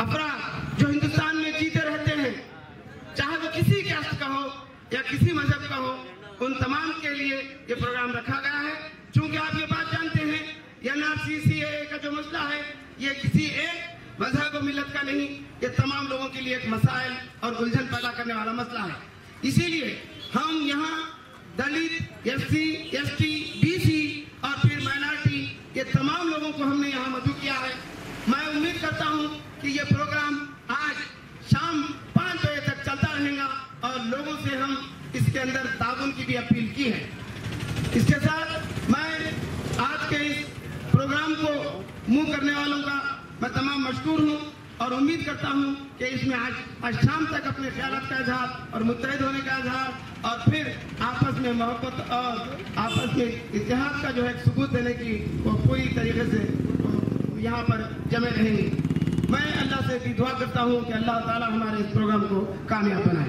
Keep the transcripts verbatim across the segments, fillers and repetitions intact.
अपराध जो हिंदुस्तान में जीते रहते हैं, चाहे वो किसी कास्ट का हो या किसी मजहब का हो, उन तमाम के लिए ये प्रोग्राम रखा गया है। चूंकि आप ये बात जानते हैं, एन आर सी सी ए का जो मसला है ये किसी एक मजहब और मिलत का नहीं, ये तमाम लोगों के लिए एक मसाइल और उलझन पैदा करने वाला मसला है। इसीलिए हम यहाँ Dalit, S C, S T, B C और फिर माइनॉरिटी, ये तमाम लोगों को हमने यहाँ मदऊ किया है। मैं उम्मीद करता हूँ कि ये प्रोग्राम आज शाम पाँच बजे तक चलता रहेगा और लोगों से हम इसके अंदर ताउन की भी अपील की है। इसके साथ मैं आज के इस प्रोग्राम को मुंह करने वालों का मैं तमाम मशकूर हूँ और उम्मीद करता हूँ कि इसमें आज आज शाम तक अपने ख्यालात का इजहार और मुत्तहिद होने का इजहार और फिर आपस में मोहब्बत और आपस में इत्तेहाद का जो है सबूत देने की वो पूरी तरीके से यहाँ पर जमे रहेंगे। मैं अल्लाह से भी दुआ करता हूँ कि अल्लाह ताला हमारे इस प्रोग्राम को कामयाब बनाए।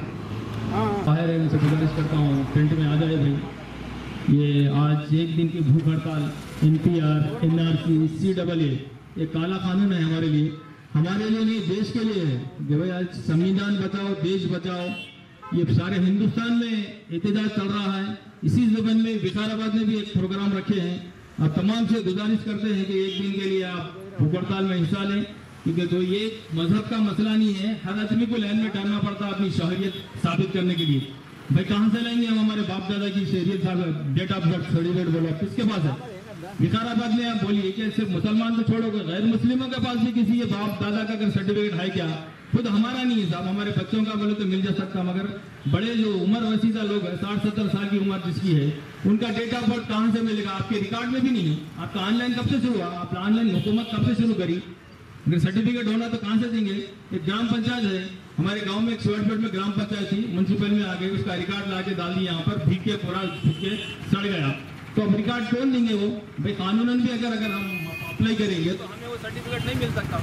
बाहर रहने से गुजारिश करता हूँ प्रिंट में आ जाए भाई। ये आज एक दिन की भूख हड़ताल N P R, N R C, C double A, ये काला कानून है हमारे लिए, हमारे लिए नहीं देश के लिए है कि भाई आज संविधान बचाओ, देश बचाओ। ये सारे हिंदुस्तान में एहतजाज चल रहा है। इसी जबान में विकाराबाद में भी एक प्रोग्राम रखे हैं। आप तमाम से गुजारिश करते हैं कि एक दिन के लिए आप भूख हड़ताल में हिस्सा लें, क्योंकि तो ये मजहब का मसला नहीं है, हर आदमी को लाइन में टालना पड़ता है अपनी शहरियत साबित करने के लिए। भाई कहाँ से लाएंगे हम हमारे बाप दादा की शहरियत, डेट ऑफ बर्थ सर्टिफिकेट बोलो किसके पास है? विकाराबाद में आप बोलिए कि सिर्फ मुसलमान को छोड़ोगे, गैर मुस्लिमों के पास भी किसी ये बाप दादा का अगर सर्टिफिकेट है क्या? खुद हमारा नहीं है साहब, हमारे बच्चों का बोले तो मिल जा सकता, मगर बड़े जो उम्र वसीदा लोग हैं, साठ सत्तर साल की उम्र जिसकी है, उनका डेट ऑफ बर्थ कहाँ से मिलेगा? आपके रिकॉर्ड में भी नहीं है। आपका ऑनलाइन कब से शुरू हुआ? आप ऑनलाइन हुकूमत कब से शुरू करी? अगर सर्टिफिकेट होना तो कहाँ से देंगे? एक ग्राम पंचायत है हमारे गांव में, एक शिवटपेट में ग्राम पंचायत थी, म्यूनसिपल में आ गई, उसका रिकॉर्ड ला के डाल दिया यहाँ पर, भीग के पूरा भीग के सड़ गया। तो अब रिकॉर्ड कौन देंगे वो? भाई कानूनन भी अगर अगर हम अप्लाई करेंगे तो हमें वो सर्टिफिकेट नहीं मिल सकता।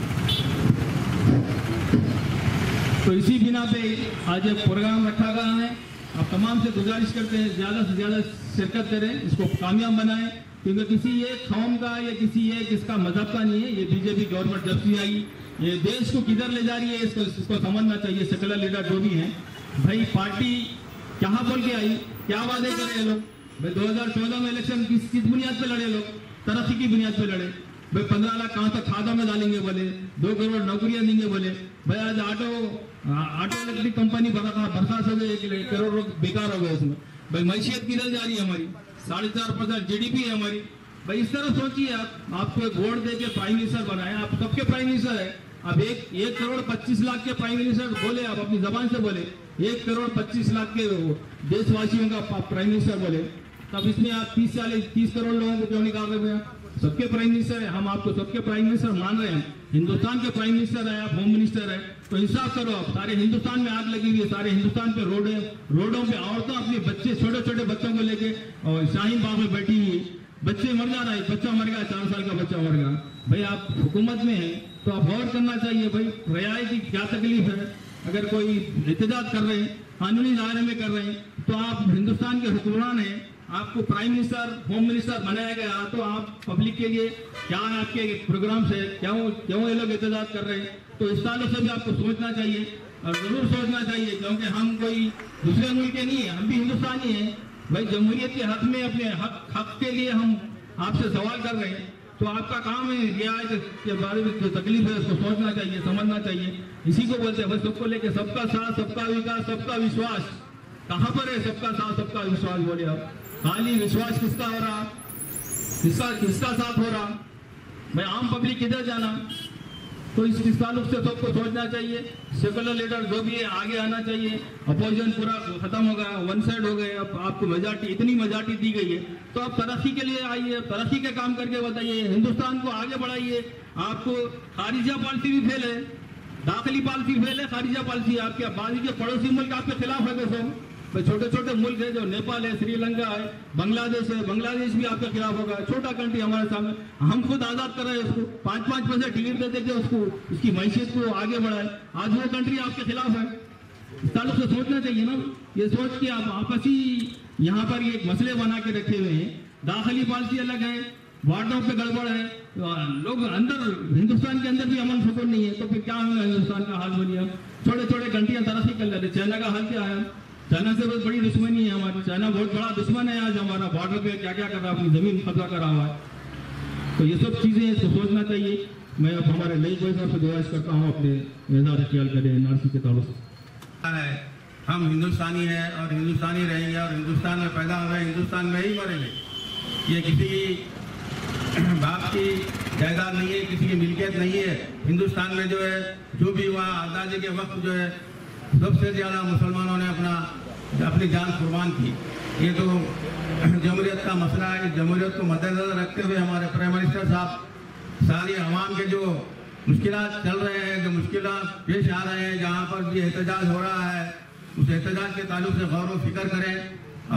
तो इसी बिना पे आज एक प्रोग्राम रखा गया है। आप तमाम से गुजारिश करते हैं ज़्यादा से ज़्यादा शिरकत करें, इसको कामयाब बनाएं, क्योंकि किसी एक कौम का या किसी एक इसका मजहब का नहीं है। ये बीजेपी गवर्नमेंट जब से आई ये देश को किधर ले जा रही है इसको इसको समझना चाहिए। सेकुलर लीडर जो भी हैं, भाई पार्टी कहाँ बोल के आई, क्या वादे कर रहे लोग? भाई दो हज़ार चौदह में इलेक्शन किस किस बुनियाद पे लड़े लोग? तरक्की की बुनियाद पे लड़े। भाई पंद्रह लाख कहाँ तक खादों में डालेंगे बोले, दो करोड़ नौकरियां देंगे बोले। भाई आज ऑटो ऑटो इलेक्ट्रिक कंपनी बर्खास्त हो गई, एक करोड़ लोग बेकार हो गए उसमें। भाई मैशियत किधर जा रही है हमारी? साढ़े चार परसेंट जी डी पी है हमारी। भाई इस तरह सोचिए आप, आपको एक वोट दे के प्राइम मिनिस्टर बनाए, आप सबके प्राइम मिनिस्टर है। अब एक एक करोड़ पच्चीस लाख के प्राइम मिनिस्टर बोले, आप अपनी जबान से बोले एक करोड़ पच्चीस लाख के देशवासियों का प्राइम मिनिस्टर बोले, तब इसमें आप तीस चालीस तीस करोड़ लोगों को क्यों निकाल रहे हैं? सबके प्राइम मिनिस्टर है, हम आपको सबके प्राइम मिनिस्टर मान रहे हैं। हिंदुस्तान के प्राइम मिनिस्टर है, आप होम मिनिस्टर है, तो इंसाफ करो। आप सारे हिंदुस्तान में आग लगी हुई है, सारे हिंदुस्तान पे रोड है, रोडों पे औरतों अपने बच्चे छोटे छोटे बच्चों को लेके और शाहीन बाग में बैठी हुई, बच्चे मर जा रहा है, बच्चा मर गया, चार साल का बच्चा मर गया। भाई आप हुकूमत में हैं तो आप गौर करना चाहिए। भाई रियायत की क्या तकलीफ है? अगर कोई एहतजाज कर रहे हैं, कानूनी दायरे में कर रहे हैं, तो आप हिंदुस्तान के हुक्मरान हैं, आपको प्राइम मिनिस्टर होम मिनिस्टर बनाया गया, तो आप पब्लिक के लिए क्या आपके प्रोग्राम से क्यों क्यों ये लोग एहतजाज कर रहे हैं? तो इस ताल्लुक से भी आपको सोचना चाहिए और जरूर सोचना चाहिए, क्योंकि हम कोई दूसरे मुल्क के नहीं है, हम भी हिंदुस्तानी हैं। भाई जमहूरियत के हक में अपने हक हक के लिए हम आपसे सवाल कर रहे हैं, तो आपका काम है रियायत के बारे में जो तकलीफ है उसको सोचना चाहिए, समझना चाहिए। इसी को बोलते हैं भाई सबको लेके सबका साथ, सबका विकास, सबका विश्वास। कहाँ पर है सबका साथ, सबका विश्वास? बोले आप, खाली विश्वास किसका हो रहा, किसका किसका साथ हो रहा? भाई आम पब्लिक किधर जाना? तो इस इस ताल्लुक से सबको सोचना चाहिए। सेकुलर लीडर जो भी है आगे आना चाहिए। अपोजिशन पूरा खत्म हो गया, वन साइड हो गए, अब आपको मेजॉरिटी, इतनी मेजॉरिटी दी गई है, तो आप तरक्की के लिए आइए, तरक्की के काम करके बताइए, हिंदुस्तान को आगे बढ़ाइए। आपको खारिजा पॉलिसी भी फेल है, दाखिली पॉलिसी फेल है, खारिजा पॉलिसी आपके बाजू के पड़ोसी मुल्क आपके खिलाफ है। वैसे भाई छोटे छोटे मुल्क है, जो नेपाल है, श्रीलंका है, बांग्लादेश है, बांग्लादेश भी आपके खिलाफ होगा। छोटा कंट्री हमारे सामने, हम खुद आजाद कर रहे हैं उसको, पाँच पाँच पैसे टिकट देते थे उसको, उसकी मैशियत को आगे बढ़ाए। आज वो कंट्री आपके खिलाफ है। इस ताल्लुक से सोचना चाहिए ना, ये सोच के आप आपसी यहाँ पर ये मसले बना के रखे हुए हैं। दाखिली पॉलिसी अलग है, वार्डों पे गड़बड़ है, तो लोग अंदर हिंदुस्तान के अंदर भी अमन सुकून नहीं है, तो फिर क्या होगा हिंदुस्तान का हाल बनिए। छोटे छोटे घंटियां तरक्की कर लेते। चाइना का हाल क्या है? चाइना से बहुत बड़ी दुश्मनी है हमारी। चाइना बहुत बड़ा दुश्मन है। आज हमारा बॉर्डर पे क्या क्या कर रहा है, अपनी जमीन कब्जा करा हुआ है। तो ये सब चीजें इसको सोचना चाहिए। मैं अब हमारे नई कोई साहब से गुजारिश करता हूँ, अपने मिजाज ख्याल करें एनआरसी के तौर से। हम हिंदुस्तानी हैं और हिंदुस्तानी रहेंगे और हिंदुस्तान में पैदा हुए हिंदुस्तान में ही मरेंगे। ये किसी की बाप की जायदाद नहीं है, किसी की मिल्कियत नहीं है। हिंदुस्तान में जो है जो भी हुआ आज़ादी के वक्त जो है सबसे ज़्यादा मुसलमानों ने अपना अपनी जान कुर्बान की। ये तो जमहूरियत का मसला है। जमहूरियत को मद्देनजर रखते हुए हमारे प्राइम मिनिस्टर साहब सारी आवाम के जो मुश्किलात चल रहे हैं, जो मुश्किलात पेश आ रहे हैं, जहाँ पर ये एहतजाज हो रहा है, उस एहतजाज के ताल्लुक से गौर व फिक्र करें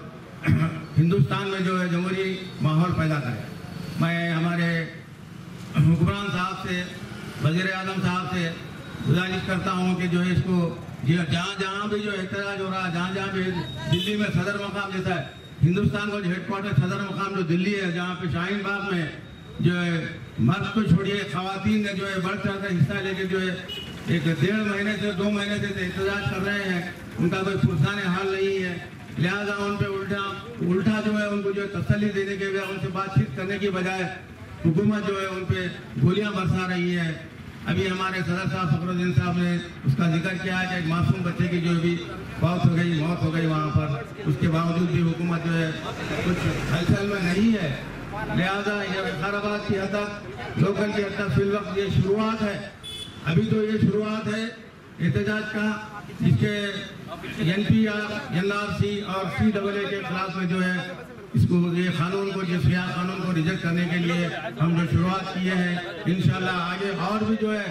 और हिंदुस्तान में जो है जमहूरी माहौल पैदा करें। मैं हमारे हुक्मरान साहब से, वज़ीर आज़म साहब से गुजारिश करता हूँ कि जो है इसको जहाँ जहाँ भी जो एहतजाज हो रहा है, जहाँ जहाँ भी दिल्ली में सदर मकाम जैसा है, हिंदुस्तान का जो हेडक्वार्टर सदर मकाम जो दिल्ली है, जहाँ पे शाहीन बाग में जो है मर्द को छोड़िए खवातीन ने जो है बढ़ चढ़ कर हिस्सा लेके जो है एक डेढ़ महीने से दो महीने से एहतजाज कर रहे हैं, उनका कोई पुरसान हाल नहीं है। लिहाजा उन पर उल्टा उल्टा जो है उनको जो है तसल्ली देने के बजाय, उनसे बातचीत करने की बजाय हुकूमत जो है उन पर गोलियां बरसा रही है। अभी हमारे सदर साहब फखरुद्दीन साहब ने उसका जिक्र किया है कि एक मासूम बच्चे की जो भी मौत हो गई मौत हो गई वहाँ पर, उसके बावजूद भी हुकूमत जो है कुछ हलचल में नहीं है। लिहाजा ये विकाराबाद की हद तक, लोकल की हद तक फिल वक्त ये शुरुआत है। अभी तो ये शुरुआत है एहतजाज का, जिसके N P R N R C और सी डबल ए के खिलाफ में जो है इसको ये कानून को जो सियाह कानून को रिजेक्ट करने के लिए हम जो शुरुआत किए हैं, इंशाल्लाह आगे और भी जो है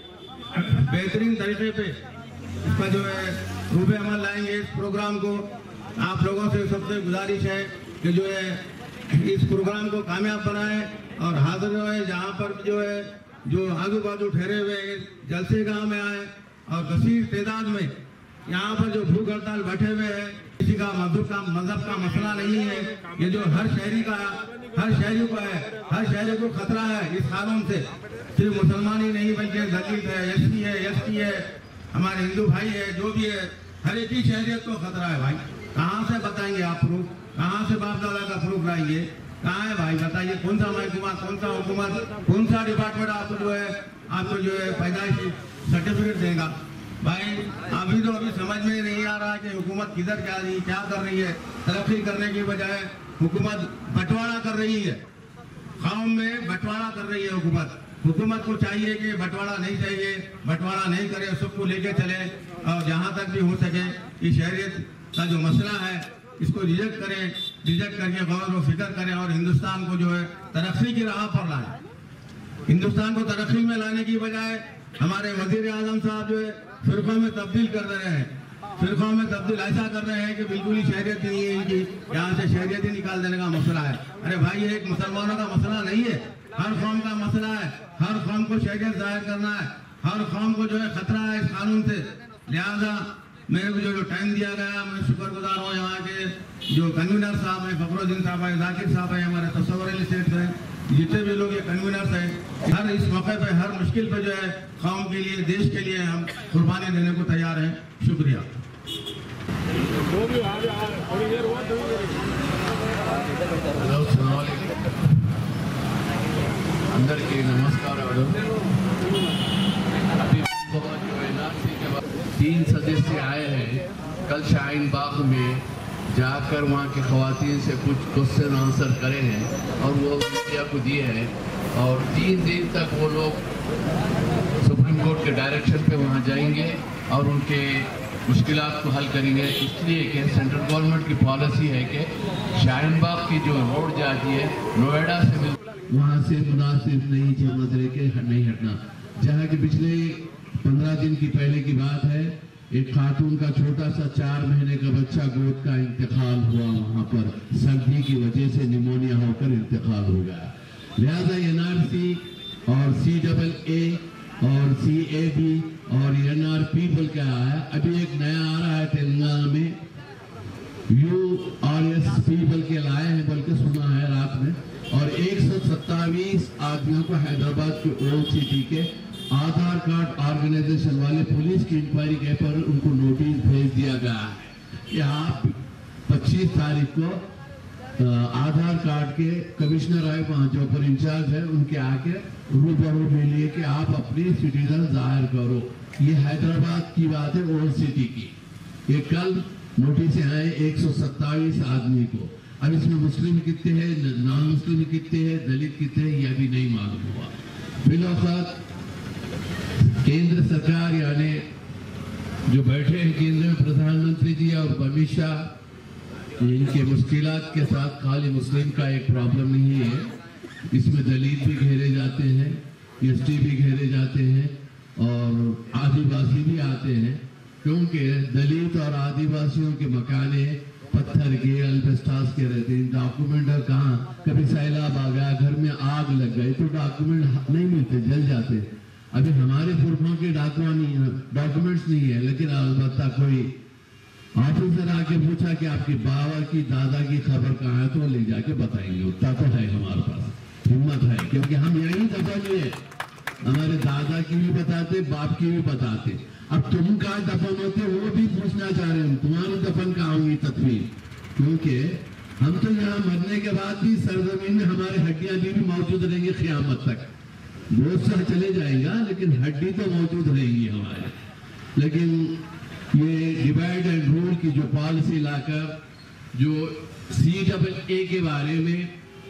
बेहतरीन तरीके पे इसका जो है रूबे अमल लाएंगे। इस प्रोग्राम को आप लोगों से सबसे गुजारिश है कि जो है इस प्रोग्राम को कामयाब बनाएं और हाजिर जो है जहाँ पर जो है जो आजू बाजू ठहरे हुए जलसे गाँव में आए और कसीर तादाद में यहाँ पर जो भूख हड़ताल बैठे हुए हैं, किसी का मजहब का मजहब का मसला नहीं है। ये जो हर शहरी का हर शहरी को है, हर शहरी को खतरा है इस कानून से। सिर्फ मुसलमान ही नहीं बल्कि दलित है, एस सी है, एस टी है, हमारे हिंदू भाई है, जो भी है, हर एक ही शहरियत को खतरा है। भाई कहाँ से बताएंगे आप प्रूफ? कहाँ से बाप दादा का प्रूफ लाएंगे? कहाँ है भाई बताइए? कौन सा महकमा, कौन सा हुकूमत, कौन सा डिपार्टमेंट आपको जो है आपको जो है पैदाइशी सर्टिफिकेट देगा? भाई अभी तो अभी समझ में नहीं आ रहा कि हुकूमत किधर जा रही, क्या कर रही है। तरक्की करने की बजाय हुकूमत बंटवारा कर रही है, कौम में बंटवारा कर रही है हुकूमत। हुकूमत को चाहिए कि बंटवारा नहीं चाहिए, बंटवारा नहीं करे, सबको लेके चले और जहाँ तक भी हो सके इस शहरियत का जो मसला है इसको रिजेक्ट करें, रिजेक्ट करके गौर व फिक्र करें और हिंदुस्तान को जो है तरक्की की राह पर लाएं। हिंदुस्तान को तरक्की में लाने की बजाय हमारे वजीर आजम साहब जो है फिरकों में तब्दील कर रहे हैं, फिरकों में तब्दील ऐसा कर रहे हैं कि बिल्कुल ही शहरियत नहीं है इनकी, यहाँ से शहरियत ही निकाल देने का मसला है। अरे भाई ये एक मुसलमानों का मसला नहीं है, हर कौम का मसला है। हर कौम को शहरियत जाहिर करना है, हर कौम को जो है खतरा है इस कानून से। लिहाजा मेरे को जो जो टाइम दिया गया, मैं शुक्रगुजार हूँ यहाँ के जो कन्वीनर साहब हैं, फखरुद्दीन साहब हैं, जाकिर साहब हैं, हमारे तस्वर अली सेठ हैं, जितने भी लोग ये कन्वीनर्स हैं, हर इस मौके पे हर मुश्किल पे जो है कौम के लिए, देश के लिए हम कुर्बानी देने को तैयार हैं। शुक्रिया। अंदर की नमस्कार। अभी जो एनआरसी के बाद तीन सदस्य आए हैं, कल शाहीन बाग में जाकर वहाँ के ख़वातीन से कुछ क्वेश्चन आंसर करे हैं और वो मीडिया को दिए हैं और तीन दिन तक वो लोग सुप्रीम कोर्ट के डायरेक्शन पे वहाँ जाएंगे और उनके मुश्किलात को हल करेंगे। इसलिए कि सेंट्रल गवर्नमेंट की पॉलिसी है कि शाहीन बाग की जो रोड जाती है नोएडा से मिल वहाँ से मुनासिब नहीं थे मजरे के नहीं हटना। जहाँ की पिछले पंद्रह दिन की पहले की बात है, एक खातून का छोटा सा चार महीने का बच्चा गोद का इंतकाल हुआ, वहाँ पर सर्दी की वजह से निमोनिया होकर इंतकाल हो गया। लिहाजा एनआरसी और सी डबल ए और सी ए बी और एन आर पी बोल के आया है। अभी एक नया आ रहा है तेलंगाना में, यू आर एस पी बोल के लाए हैं, बोल के सुना है रात में। और एक सौ सत्ताईस आदमियों को हैदराबाद के ओल्ड सिटी के आधार कार्ड ऑर्गेनाइजेशन वाले पुलिस की इंक्वायरी के पर उनको नोटिस भेज दिया गया है। यहाँ पच्चीस तारीख को आधार कार्ड के कमिश्नर आए, वहाँ जो पर इंचार्ज है उनके आके रूबरू मिलिए कि आप अपनी सिटीजन जाहिर करो। ये हैदराबाद की बात है, ओल्ड सिटी की। ये कल नोटिस आए एक सौ सत्ताईस आदमी को। अब इसमें मुस्लिम कितने हैं, नॉन मुस्लिम कितने हैं, दलित कितने हैं, यह भी नहीं मालूम हुआ। फिलहाल केंद्र सरकार यानी जो बैठे हैं केंद्र में प्रधानमंत्री जी और अमित शाह, इनके मुश्किलात के साथ खाली मुस्लिम का एक प्रॉब्लम नहीं है, इसमें दलित भी घेरे जाते हैं, एसटी भी घेरे जाते हैं और आदिवासी भी आते हैं, क्योंकि दलित और आदिवासियों के मकाने पत्थर के अल्बेस्टास के रहते हैं। डॉक्यूमेंट कहाँ, कभी सैलाब आ गया, घर में आग लग गई तो डॉक्यूमेंट नहीं मिलते, जल जाते। अभी हमारे पुरखों के डॉक्यूमेंट्स नहीं है, लेकिन अलबत्ता कोई ऑफिसर आके पूछा कि आपके बाबा की दादा की खबर कहाँ है तो ले जाके बताएंगे। उतना तो है हमारे पास, हिम्मत है, क्योंकि हम यही दफन है, हमारे दादा की भी बताते, बाप की भी बताते। अब तुम कहाँ दफन होते वो भी पूछना चाह रहे हैं, तुम्हारी दफन कहाँ होगी तस्वीर, क्योंकि हम तो यहाँ मरने के बाद भी सरजमीन में हमारी हड्डियां भी, भी मौजूद रहेंगी क़यामत तक। बहुत सा चले जाएगा लेकिन हड्डी तो मौजूद रहेगी हमारे। लेकिन ये डिवाइड एंड रूल की जो पॉलिसी लाकर जो सी डबल ए के बारे में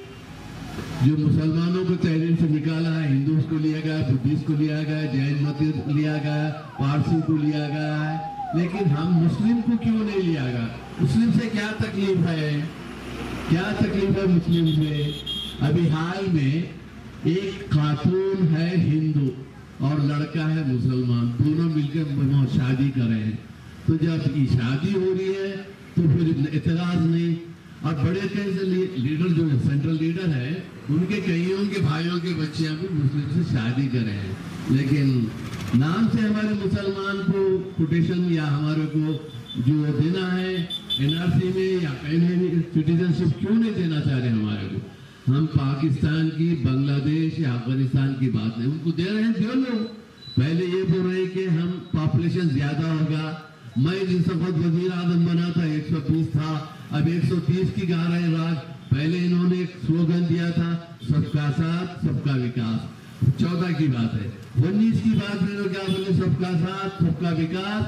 जो मुसलमानों को तहरीर से निकाला है, हिंदू को लिया गया, बुद्धिस्ट को लिया गया, जैन मत लिया गया, पारसी को लिया गया है, लेकिन हम मुस्लिम को क्यों नहीं लिया गया? मुस्लिम से क्या तकलीफ है, क्या तकलीफ है मुस्लिम से? अभी हाल में एक खातून है हिंदू और लड़का है मुसलमान, दोनों मिलकर शादी कर रहे हैं, तो जब ये शादी हो रही है तो फिर एतराज नहीं। और बड़े कैसे लीडर जो सेंट्रल लीडर है उनके कईयों के भाइयों के बच्चे भी मुस्लिम से शादी कर रहे हैं, लेकिन नाम से हमारे मुसलमान को कोटेशन या हमारे को जो देना है एनआरसी में या कहीं भी सिटीजनशिप क्यों नहीं देना चाह रहे हमारे को? हम पाकिस्तान की, बांग्लादेश या अफगानिस्तान की बात नहीं, उनको दे रहे हैं, दे लो। पहले ये बोल रहे कि हम पॉपुलेशन ज्यादा होगा, मैं जिस वक्त वजीर आजम बना था एक सौ बीस था, अब एक सौ तीस की गा रहे राज। पहले इन्होंने एक स्लोगन दिया था सबका साथ सबका विकास, चौदह की बात है। उन्नीस की बात में लोग क्या बोले, सबका साथ सबका विकास,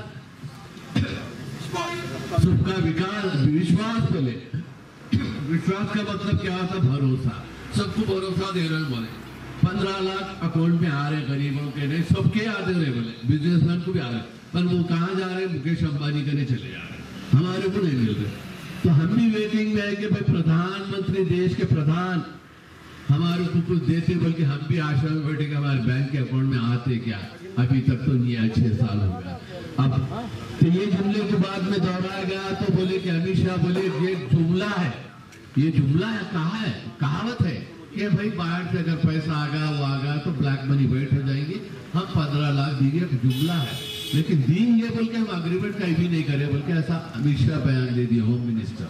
सबका विकास विश्वास बोले। विश्वास का मतलब क्या होता? भरोसा, सबको भरोसा दे रहे बोले। पंद्रह लाख अकाउंट में आ रहे गरीबों के, नहीं सबके आ दे रहे बोले, बिजनेसमैन को भी आ रहे, पर वो कहाँ जा रहे? मुकेश अंबानी करने चले जा रहे, हमारे को नहीं मिल रहे। तो हम भी वेटिंग में है कि भाई प्रधानमंत्री, देश के प्रधान हमारे को कुछ देते, बल्कि हम भी आशा में बैठे कि हमारे बैंक के अकाउंट में आते क्या। अभी तक तो नहीं आया, छह साल हो गया। अब तो ये जुमले को बाद में दोहराया गया तो बोले कि अमित शाह बोले ये जुमला है, ये जुमला है, कहा है, कहावत है कि भाई बाहर से अगर पैसा आ गया वो आ गया तो ब्लैक मनी वेट हो जाएगी, हम पंद्रह लाख दीजिए, जुमला है। लेकिन दीन ये बोल के हम अग्रीमेंट कहीं भी नहीं करे, बल्कि ऐसा अमित शाह बयान दे दिया, होम मिनिस्टर।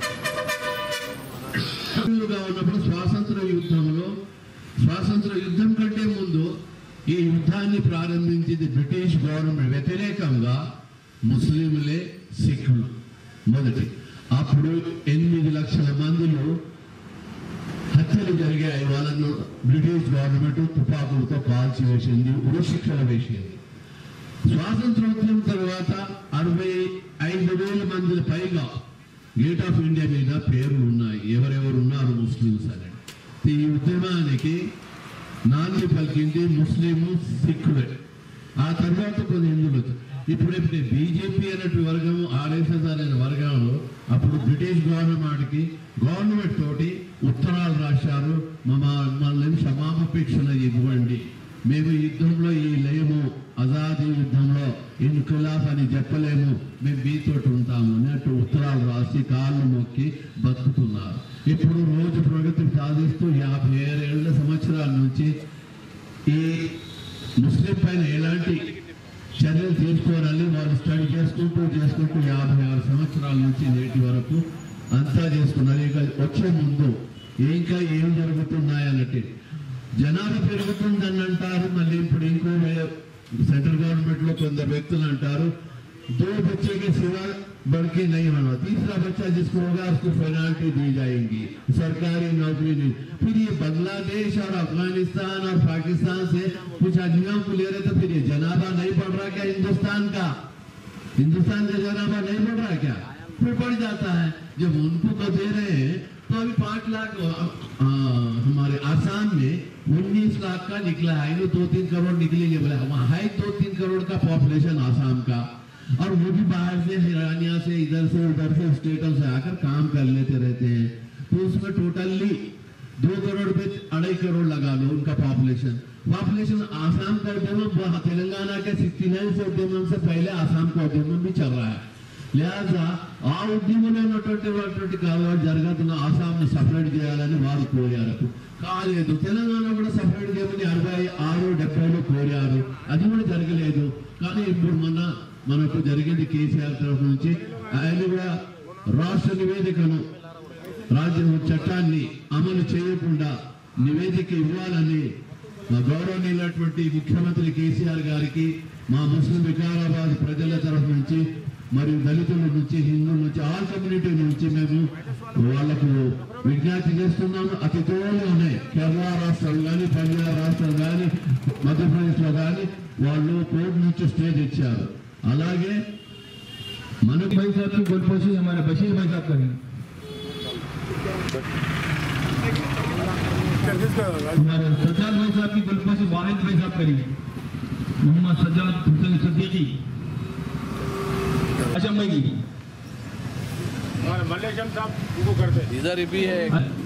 స్వాతంత్ర యుద్ధంలో స్వాతంత్ర యుద్ధం కంటే ముందు ఈ యుద్ధాన్ని ప్రారంభించింది బ్రిటిష్ గవర్నమెంట్ వ్యతిరేకంగా ముస్లింలే, సిక్కులు మొదటి. అప్పుడు ఎనిమిది లక్షల మందిలో హత్యలు జరిగాయి. వాళ్ళను బ్రిటిష్ గవర్నమెంట్ తుపాకులతో కాల్చి వేసింది, ఉరిశిక్షలు వేసింది. స్వాతంత్రోద్యమం తర్వాత అరవై ఐదు వేల మంది పైగా గేట్ ఆఫ్ ఇండియా మీద పేర్లు ఉన్నాయి, ఎవరెవరు ఉన్నారు ముస్లింస్ అని. ఈ ఉద్యమానికి నాంది పలికింది ముస్లింలు, సిక్కులే. ఆ తర్వాత కొన్ని హిందువులు. ఇప్పుడు ఇప్పుడు బీజేపీ అనేటి వర్గం, ఆర్ఎస్ఎస్ అనే వర్గంలో అప్పుడు బ్రిటిష్ గవర్నమెంట్కి గవర్నమెంట్ తోటి ఉత్తరాలు రాశారు, మమ్మల్ని క్షమాపేక్షణ ఇవ్వండి, మేము యుద్ధంలో ఈ లేము, ఆజాదీ యుద్ధంలో ఇన్కిలాబ్ అని చెప్పలేము, మేము మీతోటి ఉంటాము అన్నట్టు ఉత్తరాలు రాసి కాళ్ళు మొక్కి బతుకుతున్నారు. ఇప్పుడు రోజు ప్రగతి సాధిస్తూ యాభై ఏళ్ళ సంవత్సరాల నుంచి ఈ ముస్లిం పైన ఎలాంటి చర్యలు తీసుకోవాలని వాళ్ళు స్టడీ చేసుకుంటూ చేసుకుంటూ యాభై ఆరు సంవత్సరాల నుంచి నేటి వరకు అంతా చేసుకున్నారు. ఇక వచ్చే ముందు ఇంకా ఏం జరుగుతున్నాయన్నట్టు జనాభా పెరుగుతుందని అంటారు. మళ్ళీ ఇప్పుడు ఇంకో सेंट्रल गवर्नमेंट లో కొందరు వ్యక్తులు అంటారు दो बच्चे के सिवा बढ़ के नहीं होना, तीसरा बच्चा जिसको होगा उसको पेनाल्टी दी जाएगी, सरकारी नौकरी नहीं। फिर ये बांग्लादेश और अफगानिस्तान और पाकिस्तान से कुछ आदमियों को ले रहे तो फिर ये जनाबा नहीं बढ़ रहा क्या हिंदुस्तान का? हिंदुस्तान का जनाबा नहीं बढ़ रहा क्या? फिर बढ़ जाता है। जब उनको तो दे रहे हैं तो अभी पांच लाख आ, हमारे आसाम में उन्नीस लाख का निकला है, दो तीन करोड़ निकलेंगे बोले, वहाँ है दो तीन करोड़ का पॉपुलेशन आसाम का, और वो भी बाहर से हरियाणा से इधर से उधर से स्टेटों से आकर काम कर लेते रहते हैं। तो उसमें टोटली दो करोड़ पे अढ़ाई करोड़ लगा लो उनका पॉपुलेशन। पॉपुलेशन आसाम का उद्यम तेलंगाना के सिक्सटी नाइन से उद्यम से पहले आसाम का उद्यम भी चल रहा है। लिहाजा ఆ ఉద్యమంలో ఉన్నటువంటి వాటి కావాలి జరగదున్న ఆసాంని సపరేట్ చేయాలని వారు కోరారు, కాలేదు. తెలంగాణ కూడా సపరేట్ చేయమని అరవై ఆరు డెబ్బైలో కోరారు, అది కూడా జరగలేదు. కానీ ఇప్పుడు మొన్న మనకు జరిగింది కేసీఆర్ తరఫు నుంచి ఆయన కూడా రాష్ట్ర నివేదికను రాజ్య చట్టాన్ని అమలు చేయకుండా నివేదిక ఇవ్వాలని గౌరవనీయులైనటువంటి ముఖ్యమంత్రి కేసీఆర్ గారికి మా ముస్లిం వికారాబాద్ ప్రజల తరఫు నుంచి మరియు దళితుల నుంచి హిందువుల నుంచి ఆల్ కమ్యూనిటీ నుంచి మేము వాళ్లకు విజ్ఞప్తి చేస్తున్నాము. అతి త్వరలోనే కేరళ రాష్ట్రాలు కానీ పంజాబ్ రాష్ట్రాలు కానీ మధ్యప్రదేశ్లో కానీ వాళ్ళు కోర్టు నుంచి స్టేజ్ ఇచ్చారు. అలాగే మనకు भाई साहब की गोलपोशी हमारे बशीर भाई साहब करेंगे, हमारे सज्जाद भाई साहब की गोलपोशी वाहिद भाई साहब करेंगे, मोहम्मद सज्जाद हुसैन सिद्दीकी आशम भाई की मल्लेशम साहब उनको करते इधर भी है।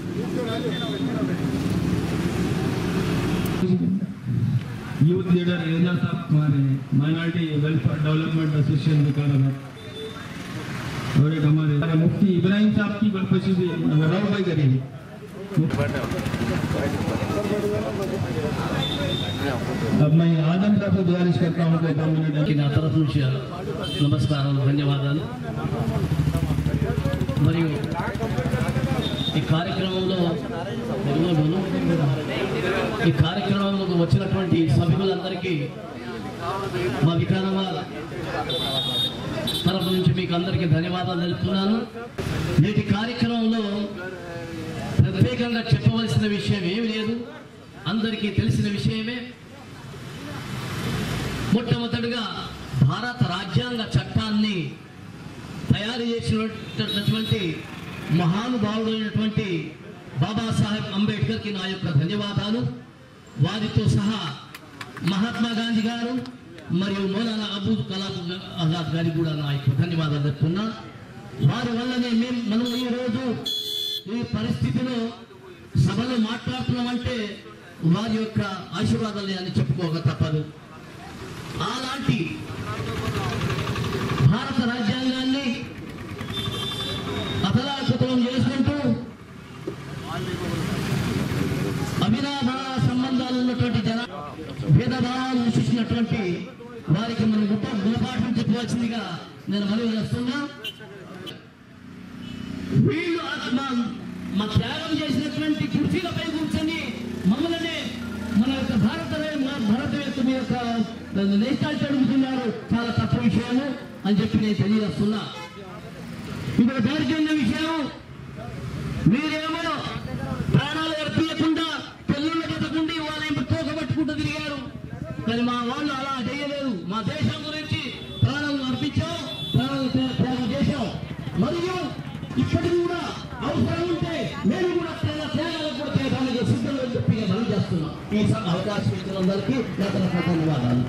यूथ लीडर एजाज साहब हमारे minority welfare development association Vikarabad, और एक हमारे मुफ्ती इब्राहिम साहब की गोलपोशी भी राव भाई करेंगे। अब मैं आदम साहब से गुजारिश करता हूँ कि दो मिनट की నా తరఫు నుంచి నమస్కారాలు, ధన్యవాదాలు. మరియు ఈ కార్యక్రమంలో ఈ కార్యక్రమంలో వచ్చినటువంటి సభ్యులందరికీ మా వికారాబాద్ తరఫు నుంచి మీకు అందరికీ ధన్యవాదాలు తెలుపుతున్నాను. నేటి కార్యక్రమంలో ప్రత్యేకంగా చెప్పవలసిన విషయం ఏమి లేదు, అందరికీ తెలిసిన విషయమే. మొట్టమొదటిగా భారత రాజ్యాంగ చట్టాన్ని తయారు చేసినటువంటి మహానుభావుడైనటువంటి బాబాసాహెబ్ అంబేద్కర్కి నా యొక్క ధన్యవాదాలు. వారితో సహా మహాత్మా గాంధీ గారు మరియు మౌలానా అబుల్ కలాం ఆజాద్ గారికి కూడా నా యొక్క ధన్యవాదాలు చెప్తున్నా. వారి వల్లనే మేము మనం ఈరోజు ఈ పరిస్థితిలో సభలో మాట్లాడుతున్నామంటే వారి యొక్క ఆశీర్వాదాలు అని చెప్పుకోక తప్పదు. అలాంటి భారత రాజ్యాంగాన్ని అతలాకుతలం చేసుకుంటూ అవినాభ సంబంధాలు ఉన్నటువంటి జన భేదభావాలు సృష్టించినటువంటి వారికి మనం గొప్ప గుణపాఠం చెప్పవలసిందిగా నేను మనవి చేస్తున్నా. వీళ్ళు ఆత్మ మా త్యాగం చేసినటువంటి కుర్చీలపై కూర్చొని మమ్మల్ని మన యొక్క భారత భారత యొక్క మీ యొక్క నేషనాలిటీ అడుగుతున్నారు, చాలా తప్పు విషయము అని చెప్పి నేను తెలియజేస్తున్నా. ఇక్కడ దౌర్జన్య విషయం, మీరేమో ప్రాణాలు అర్పించకుండా పెళ్ళిళ్ళ జతకుండి వాళ్ళని తోకబట్టుకుంటూ తిరిగారు, కానీ మా వాళ్ళు అలా చేయలేదు. మా దేశం గురించి ప్రాణాలను అర్పించాం, ప్రాణాలు త్యాగం చేశాం. మరియు ఇప్పటికి కూడా అవసరం ఉంటే నేను కూడా త్యాగాలకు కూడా త్యాగానికి సిద్ధంగా చెప్పి మనం చేస్తున్నాం. ఈ అవకాశం ఇచ్చినందరికీ నా తరఫున ధన్యవాదాలు.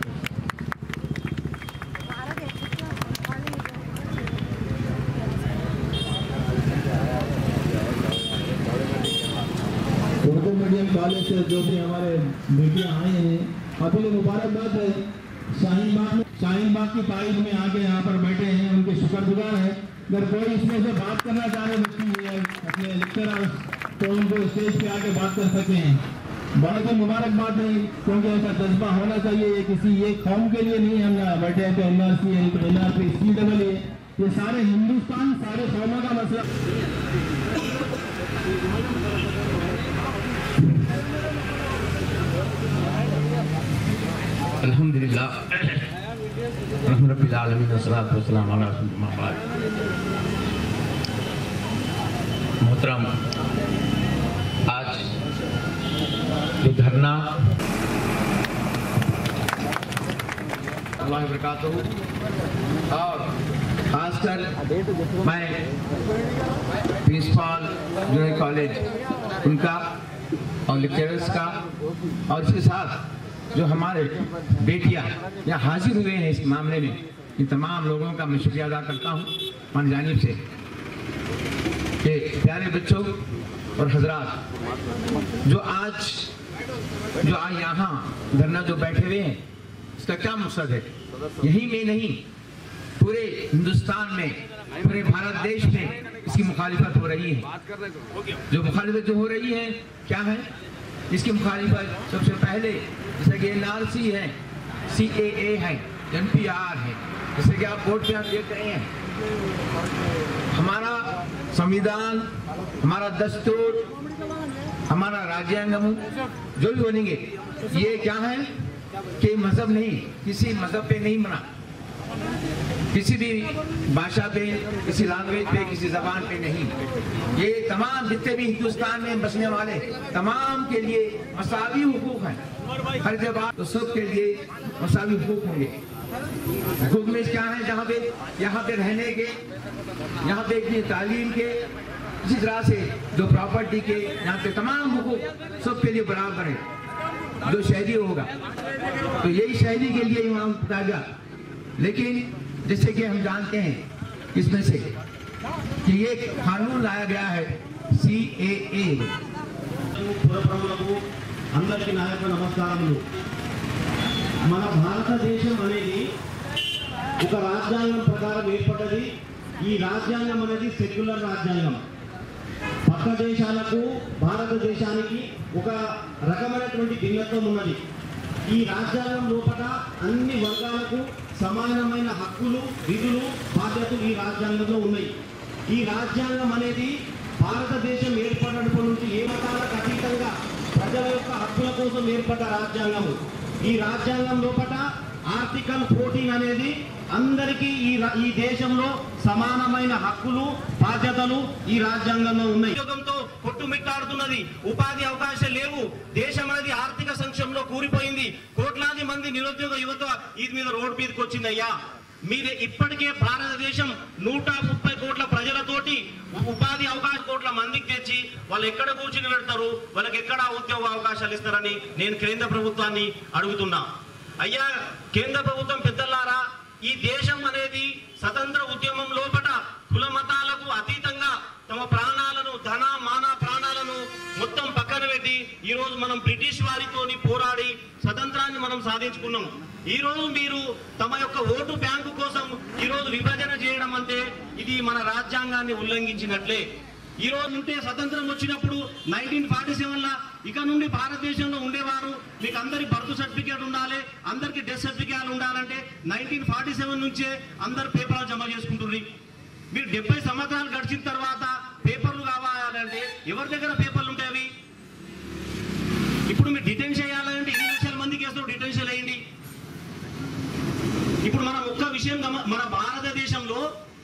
उर्दू मीडियम कॉलेज से जो भी हमारे बेटियां आई हैं, काफी मुबारकबाद है। शाहीन बाग में शाहीन बाग की तारीफ में आके यहाँ पर बैठे हैं, उनके शुक्रगुजार है। अगर कोई इसमें से बात करना चाह रहे बच्ची अपने लेक्चरर तो उनको स्टेज पे आके बात कर सकते हैं। बहुत ही मुबारकबाद है, क्योंकि ऐसा जज्बा होना चाहिए। ये किसी एक कौम के लिए नहीं हम बैठे हैं, तो N R C N R P C double A ये सारे हिंदुस्तान सारे कौमों का मसला अल्हम्दुलिल्लाह रहमतुल्लिल आलमीन वस्सलातु वस्सलाम अला रसूलिल्लाह बाद। मोहतरम, आज जो धरना अल्लाह बरकातहू और खासकर मैं प्रिंसिपल जूनियर कॉलेज उनका और लेक्चरर्स का और इसके साथ जो हमारे बेटियां यहाँ हाजिर हुए हैं इस मामले में, इन तमाम लोगों का मैं शुक्रिया अदा करता हूँ मन जानिब से कि प्यारे बच्चों और हजरात, जो आज जो आज यहाँ धरना जो बैठे हुए हैं, इसका क्या मकसद है? यही में नहीं, पूरे हिंदुस्तान में, पूरे भारत देश में इसकी मुखालिफत हो रही है। जो मुखालिफत जो हो रही है क्या है? इसकी मुखालिफत सबसे पहले जैसे कि एन आर सी है, सी ए ए है, एन पी आर है, जैसे कि आप बोर्ड पे आप देख रहे हैं, हमारा संविधान, हमारा दस्तूर, हमारा राज्यांग जो भी बनेंगे, ये क्या है कि मजहब नहीं, किसी मजहब पे नहीं बना, किसी भी भाषा पे, किसी लैंग्वेज पे, किसी जबान पे नहीं। ये तमाम जितने भी हिंदुस्तान में बसने वाले तमाम के लिए मसावी हुकूक हैं। हर जगह तो सब के लिए मसावी हुकूक होंगे। हुकूक में क्या है? जहाँ पे यहाँ पे रहने के, यहाँ पे अपनी तालीम के, इसी तरह से जो प्रॉपर्टी के, यहाँ पे तमाम हुकूक सब के लिए बराबर है। जो शहरी होगा तो यही शहरी के लिए इमाम बताएगा। लेकिन जैसे कि हम जानते हैं इसमें से कि ये कानून लाया गया है सी ए ए। అందరికీ నా యొక్క నమస్కారములు। మన భారతదేశం అనేది ఒక రాజ్యాంగం ప్రకారం ఏర్పడ్డది। ఈ రాజ్యాంగం అనేది సెక్యులర్ రాజ్యాంగం। పక్క దేశాలకు భారతదేశానికి ఒక రకమైనటువంటి భిన్నత్వం ఉన్నది। ఈ రాజ్యాంగం లోపల అన్ని వర్గాలకు సమానమైన హక్కులు, విధులు, బాధ్యతలు ఈ రాజ్యాంగంలో ఉన్నాయి। ఈ రాజ్యాంగం అనేది భారతదేశం ఏర్పడినప్పటి నుంచి ఏ మతాలకు అతీతంగా ప్రజల యొక్క హక్కుల కోసం ఏర్పడ్డ రాజ్యాంగము। ఈ రాజ్యాంగం లోపల ఆర్టికల్ పద్నాలుగు అనేది అందరికీ ఈ ఈ దేశంలో సమానమైన హక్కులు, బాధ్యతలు ఈ రాజ్యాంగంలో ఉన్నాయి। ఉద్యోగంతో కొట్టుమిట్టాడుతున్నది, ఉపాధి అవకాశాలు లేవు, దేశం అనేది ఆర్థిక సంక్షోభంలో కూలిపోయింది, కోట్లాది మంది నిరుద్యోగ యువత ఇది మీద రోడ్డు మీదకి వచ్చిందయ్యా। మీరు ఇప్పటికే భారతదేశం నూట ముప్పై కోట్ల ప్రజలతోటి ఉపాధి అవకాశ కోట్ల మందికి తెచ్చి వాళ్ళు ఎక్కడ కూర్చుని పెడతారు, వాళ్ళకి ఎక్కడ ఉద్యోగ అవకాశాలు ఇస్తారని నేను కేంద్ర ప్రభుత్వాన్ని అడుగుతున్నా। అయ్యా కేంద్ర ప్రభుత్వం పెద్దలారా, ఈ దేశం అనేది స్వతంత్ర ఉద్యమం లోపల కుల మతాలకు అతీతంగా తమ ప్రాణాలను, ధన మాన ప్రాణాలను మొత్తం పక్కన పెట్టి ఈ రోజు మనం బ్రిటిష్ వారితోని పోరాడి స్వతంత్రాన్ని మనం సాధించుకున్నాం। ఈ రోజు మీరు తమ యొక్క ఓటు బ్యాంకు కోసం ఈ రోజు విభజన చేయడం అంటే ఇది మన రాజ్యాంగాన్ని ఉల్లంఘించినట్లే। ఈ రోజు ఉంటే స్వతంత్రం వచ్చినప్పుడు నైన్టీన్ ఫార్టీ సెవెన్ లా ఇక నుండి భారతదేశంలో ఉండేవారు, మీకు అందరికి బర్త్ సర్టిఫికేట్ ఉండాలి, అందరికి డెత్ సర్టిఫికేట్ ఉండాలంటే నైన్టీన్ ఫార్టీ సెవెన్ నుంచే అందరు పేపర్లు జమ చేసుకుంటున్నారు। మీరు డెబ్బై సంవత్సరాలు గడిచిన తర్వాత పేపర్లు కావాలంటే ఎవరి దగ్గర పేపర్లు ఉంటాయి? ఇప్పుడు మీరు డిటెన్ చేయాలంటే ఎన్ని లక్షల మందికి వేస్తాం డిటెన్షన్ అయ్యింది। ఇప్పుడు మనం ఒక్క విషయం, మన భారతదేశంలో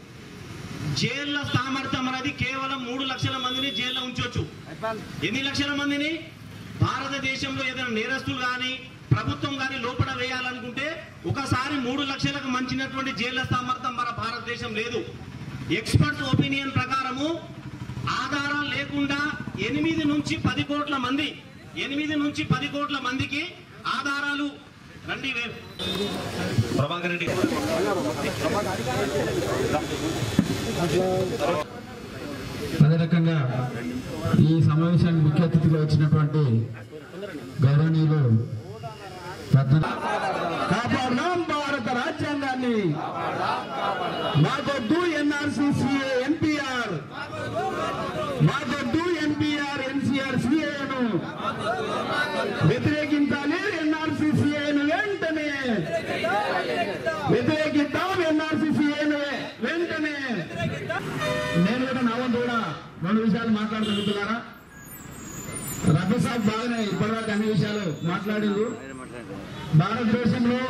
జైళ్ళ సామర్థ్యం అనేది కేవలం మూడు లక్షల మందిని జైల్లో ఉంచవచ్చు। ఎన్ని లక్షల మందిని? భారతదేశంలో ఏదైనా నేరస్తులు కానీ ప్రభుత్వం కానీ లోపల వేయాలనుకుంటే ఒకసారి మూడు లక్షలకు మంచినటువంటి జైళ్ళ సామర్థ్యం మన భారతదేశం లేదు। ఎక్స్పర్ట్స్ ఒపీనియన్ ప్రకారము ఆధారాలు లేకుండా ఎనిమిది నుంచి పది కోట్ల మంది ఎనిమిది నుంచి పది కోట్ల మందికి ఆధారాలు రండి ప్రభాకర్ రెడ్డి అదే రకంగా ఈ సమావేశానికి ముఖ్య అతిథిగా వచ్చినటువంటి గౌరవనీయులు కాపాడుదాం భారత రాజ్యాంగాన్ని, మాకొద్దు ఎన్ఆర్సీ సిఏ ఎన్పిఆర్, మాకొద్దు ఎన్పిఆర్ ఎన్సిఆర్ సిఏను వ్యతిరేకించాలి। ఎన్ఆర్సీ సిఏను వెంటనే వ్యతిరేకిద్దాం, ఎన్ఆర్సీ సిఏను వెంటనే। నేను కూడా నా వంతు కూడా రెండు విషయాలు మాట్లాడుతున్నారా? అబ్దుల్ సాబ్ బాగానే ఇప్పటివరకు అన్ని విషయాలు మాట్లాడింది. భారతదేశంలో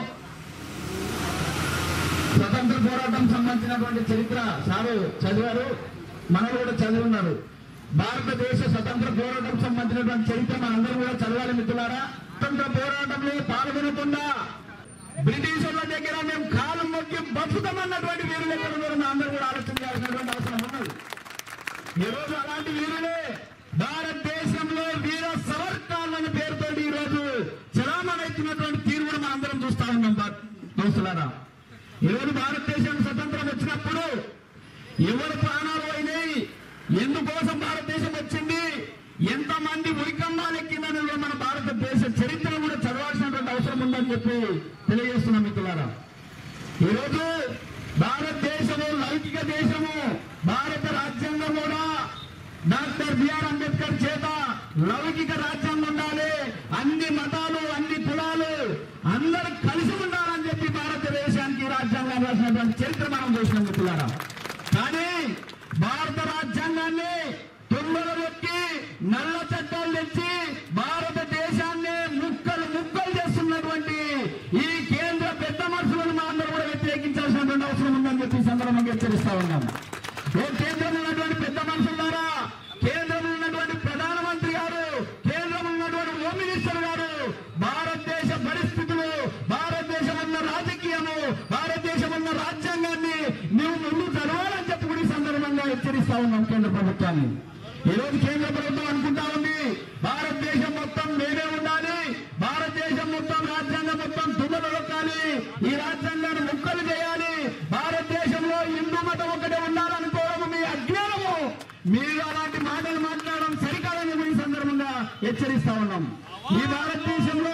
స్వతంత్ర పోరాటం సంబంధించినటువంటి చరిత్ర సారు చదివారు, మనలు కూడా చదివి ఉన్నారు. భారతదేశ స్వతంత్ర పోరాటం సంబంధించినటువంటి చరిత్ర మనందరూ కూడా చదవాలి మిత్రులారా. స్వతంత్ర పోరాటంలో పాల్గొనకుండా బ్రిటిషర్ల దగ్గర మేము కాలు మొక్కి బతుకుతామన్నటువంటి వీరులు ఎక్కడ ఉన్నారు మన అందరూ కూడా ఆలోచన చేయాల్సినటువంటి అవసరం ఉన్నది. ఈ రోజు అలాంటి వీరులే భారతదేశంలో వీర సవర్కర్ల పేరుతో ఈ రోజు చలామణైతున్నటువంటి తీరు కూడా మనందరం చూస్తా ఉన్నాం దోస్తులారా. ఈ రోజు భారతదేశం స్వతంత్రం వచ్చినప్పుడు ఎవరి ప్రాణాలు అయినాయి, ఎందుకోసం భారతదేశం వచ్చింది, ఎంతమంది ఉరికంబాలు ఎక్కిందని మన భారతదేశ చరిత్ర కూడా చదవాల్సినటువంటి అవసరం ఉందని చెప్పి తెలియజేస్తున్నాం మిత్రులారా. ఈరోజు భారతదేశము లౌకిక దేశము. భారత రాజ్యాంగం కూడా డాక్టర్ బిఆర్ అంబేద్కర్ చేత లౌకిక రాజ్యాంగం ఉండాలి, అన్ని మతాలు అన్ని కులాలు అందరూ కలిసి ఉండాలని చెప్పి భారతదేశానికి రాజ్యాంగం రాసినటువంటి చరిత్ర మనం చూసినాం మిత్రులారా. కానీ భారత రాజ్యాంగాన్ని తొమ్మిది వ్యక్తి నల్ల చట్టాలు తెచ్చి భారతదేశాన్ని ముక్కలు ముక్కలు చేస్తున్నటువంటి ఈ కేంద్ర పెద్ద మనుషులను మా అందరూ కూడా వ్యతిరేకించాల్సినటువంటి అవసరం ఉందని చెప్పి సందర్భంగా హెచ్చరిస్తా ఉన్నాం. ఓ కేంద్రంలో ఉన్నటువంటి పెద్ద మనుషుల ద్వారా, కేంద్రంలో ఉన్నటువంటి ప్రధానమంత్రి గారు, కేంద్రంలో ఉన్నటువంటి హోమ్ మినిస్టర్ గారు భారతదేశ పరిస్థితులు, భారతదేశం ఉన్న రాజకీయము, భారతదేశం ఉన్న రాజ్యాంగాన్ని నువ్వు ముందు చదవాలని చెప్పి కూడా ఈ సందర్భంగా హెచ్చరిస్తా ఉన్నాం కేంద్ర ప్రభుత్వాన్ని. ఈ రోజు కేంద్ర ప్రభుత్వం అనుకుంటా ఉంది భారతదేశం మొత్తం మేమే ఉండాలి, భారతదేశం మొత్తం రాజ్యాంగం మొత్తం తుమ్మలు నొక్కాలి, ఈ రాజ్యాంగాన్ని ముక్కలు చేయాలి, భారతదేశంలో హిందూ మతం ఒకటే ఉండాలనుకోవడం మీ అజ్ఞానము. మీరు అలాంటి మాటలు మాట్లాడడం సరికాదని ఈ సందర్భంగా హెచ్చరిస్తా ఉన్నాం. ఈ భారతదేశంలో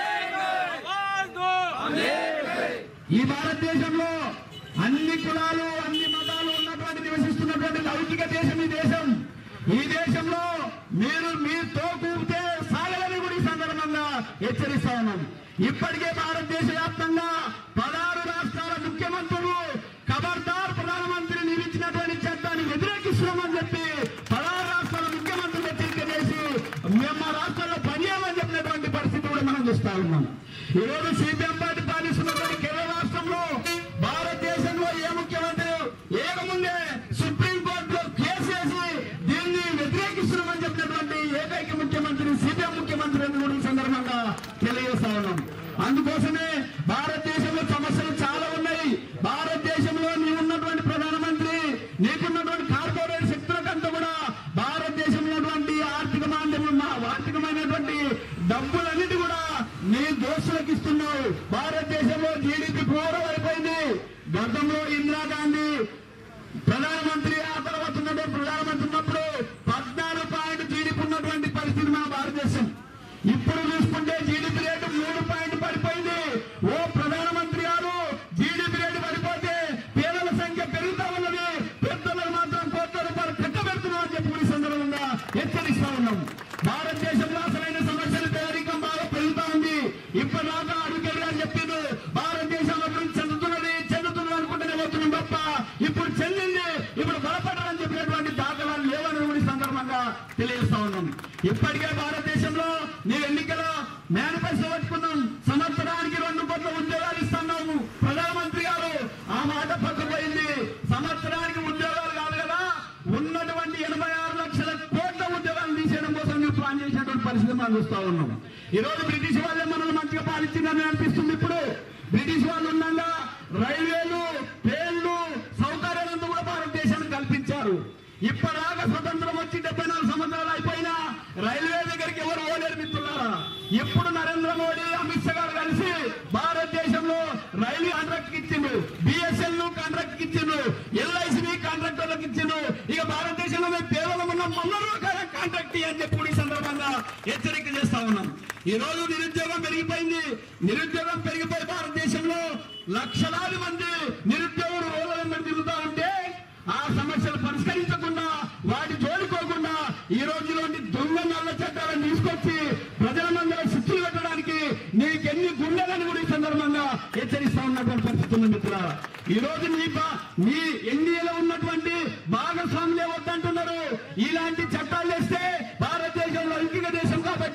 ఈ భారతదేశంలో అన్ని కులాలు అన్ని మతాలు ఉన్నటువంటి నివసిస్తున్నటువంటి లౌకిక దేశం ఈ దేశం. ఈ దేశంలో మీరు మీతో కూపితే సాగలని కూడా ఈ సందర్భంగా హెచ్చరిస్తా ఉన్నాం. ఇప్పటికే భారతదేశ వ్యాప్తంగా పదహారు రాష్ట్రాల ముఖ్యమంత్రులు ఖబర్దార్ ప్రధానమంత్రి నియమించినటువంటి చట్టాన్ని వ్యతిరేకిస్తున్నామని చెప్పి పదహారు రాష్ట్రాల ముఖ్యమంత్రులు హెచ్చరిక చేసి మేము మా రాష్ట్రాల్లో పనిచేయమని చెప్పినటువంటి పరిస్థితి కూడా మనం చూస్తా ఉన్నాం. ఈ రోజు సిపిఎం పార్టీ పాలిస్తున్నటువంటి కేరళ రాష్ట్రంలో భారతదేశంలో ఏ ముఖ్యమంత్రి ఏకముందే సుప్రీంకోర్టులో కేసు వేసి దీన్ని వ్యతిరేకిస్తున్నామని చెప్పినటువంటి ఏకైక ముఖ్యమంత్రి సిపిఎం ముఖ్యమంత్రి అని కూడా ఈ సందర్భంగా తెలియజేస్తా ఉన్నాం. అందుకోసమే భారతదేశంలో సమస్యలు చాలా ఉన్నాయి. భారతదేశంలో నీవున్నటువంటి ప్రధానమంత్రి, నీకున్నటువంటి కార్పొరేట్ శక్తులకంతా కూడా భారతదేశంలో ఉన్నటువంటి ఆర్థిక మాంద్యం ఆర్థికమైనటువంటి డబ్బులన్నిటి కూడా నీ దోస్తులకు ఇస్తున్నావు. భారతదేశంలో జీడిపి ఘోరం అయిపోయింది. గతంలో ఇందిరాగాంధీ ప్రధానమంత్రి, ఆ తర్వాత ఉన్నటువంటి ప్రధానమంత్రి ఉన్నప్పుడు పద్నాలుగు పాయింట్ జీడిపి ఉన్నటువంటి పరిస్థితి మన భారతదేశం. ఇప్పుడు చూసుకుంటే జీడిపి రేటు మూడు పాయింట్ పడిపోయింది. ఓ ప్రధానమంత్రి గారు, జీడిపి రేటు పడిపోతే పేదల సంఖ్య పెరుగుతా ఉన్నది, పెద్దలకు మాత్రం కోట్ల రూపాయలు కట్టబెడుతున్నాం అని చెప్పి ఈ సందర్భంగా హెచ్చరిస్తా ఉన్నాం. భారతదేశంలో అసలైన సమస్యలు పేదరికం బాగా పెరుగుతా ఉంది. ఇప్పటిదాకా అడుగులు గారు చెప్పిండు భారతదేశం అభివృద్ధి చెందుతున్నది చెందుతున్నది అనుకుంటూనే పోతున్నాం తప్ప ఇప్పుడు చెందింది, ఇప్పుడు బలపడాలని చెప్పినటువంటి దాఖలాలు లేవని కూడా ఈ సందర్భంగా తెలియజేస్తా ఉన్నాం. ఇప్పటికే భారతదేశంలో నీ ఎన్నికల మేనిఫెస్టో పెట్టుకున్నాం, సంవత్సరానికి రెండు కోట్ల ఉద్యోగాలు ఇస్తున్నాము. ప్రధానమంత్రి గారు ఆ మాట పక్కపోయింది. సంవత్సరానికి ఉద్యోగాలు కాదు కదా, ఉన్నటువంటి ఎనభై ఆరు లక్షల కోట్ల ఉద్యోగాలు తీసేయడం కోసం నువ్వు ప్లాన్ చేసినటువంటి పరిస్థితి మనం చూస్తా ఉన్నాం. ఈ రోజు బ్రిటిష్ వాళ్ళే మనల్ని మంచిగా పాలించిందని అనిపిస్తుంది. ఇప్పుడు బ్రిటిష్ వాళ్ళు ఉండగా రైల్వేలు, ట్రైన్లు సౌకర్యాలంతా కూడా భారతదేశానికి కల్పించారు. ఇప్పటిదాకా స్వతంత్రం వచ్చి డెబ్బై నాలుగు సంవత్సరాలు అయిపోయినా రైల్వే దగ్గరికి ఎవరు పోలేరు మిత్రులారా. ఇప్పుడు నరేంద్ర మోడీ, అమిత్ షా గారు కలిసి భారతదేశంలో రైల్వే కాంట్రాక్ట్ ఇచ్చిండు, బిఎస్ఎల్ కాంట్రాక్ట్ ఇచ్చిండు, ఎల్ఐసి కాంట్రాక్టర్లకు ఇచ్చిండు. ఇక భారతదేశంలో మేము కేవలం ఉన్న మొన్నలు కాంట్రాక్ట్ అని చెప్పి ఈ సందర్భంగా హెచ్చరిక చేస్తా ఉన్నాం. ఈ రోజు నిరుద్యోగం పెరిగిపోయింది. నిరుద్యోగం పెరిగిపోయి భారతదేశంలో లక్షలాది మంది నిరుద్యోగులు రోడ్ల వెంబడి తిరుగుతా ఉంటే ఆ సమస్యలు పరిష్కరించకుండా, వాటి జోడుకోకుండా ఈ రోజులోని దొంగ నల్ల చట్టాలను తీసుకొచ్చి ప్రజల మందిలో శిక్షలు పెట్టడానికి నీకెన్ని గుండెలని కూడా ఈ సందర్భంగా హెచ్చరిస్తా ఉన్నటువంటి పరిస్థితులు మిత్రులారా. ఈ రోజు నీ నీ ఎన్డీఏలో ఉన్నటువంటి భాగస్వాములే వద్దంటున్నారు. ఇలాంటి చట్టాలు చేస్తే భారతదేశంలో ఇంకొక దేశం కాబట్టి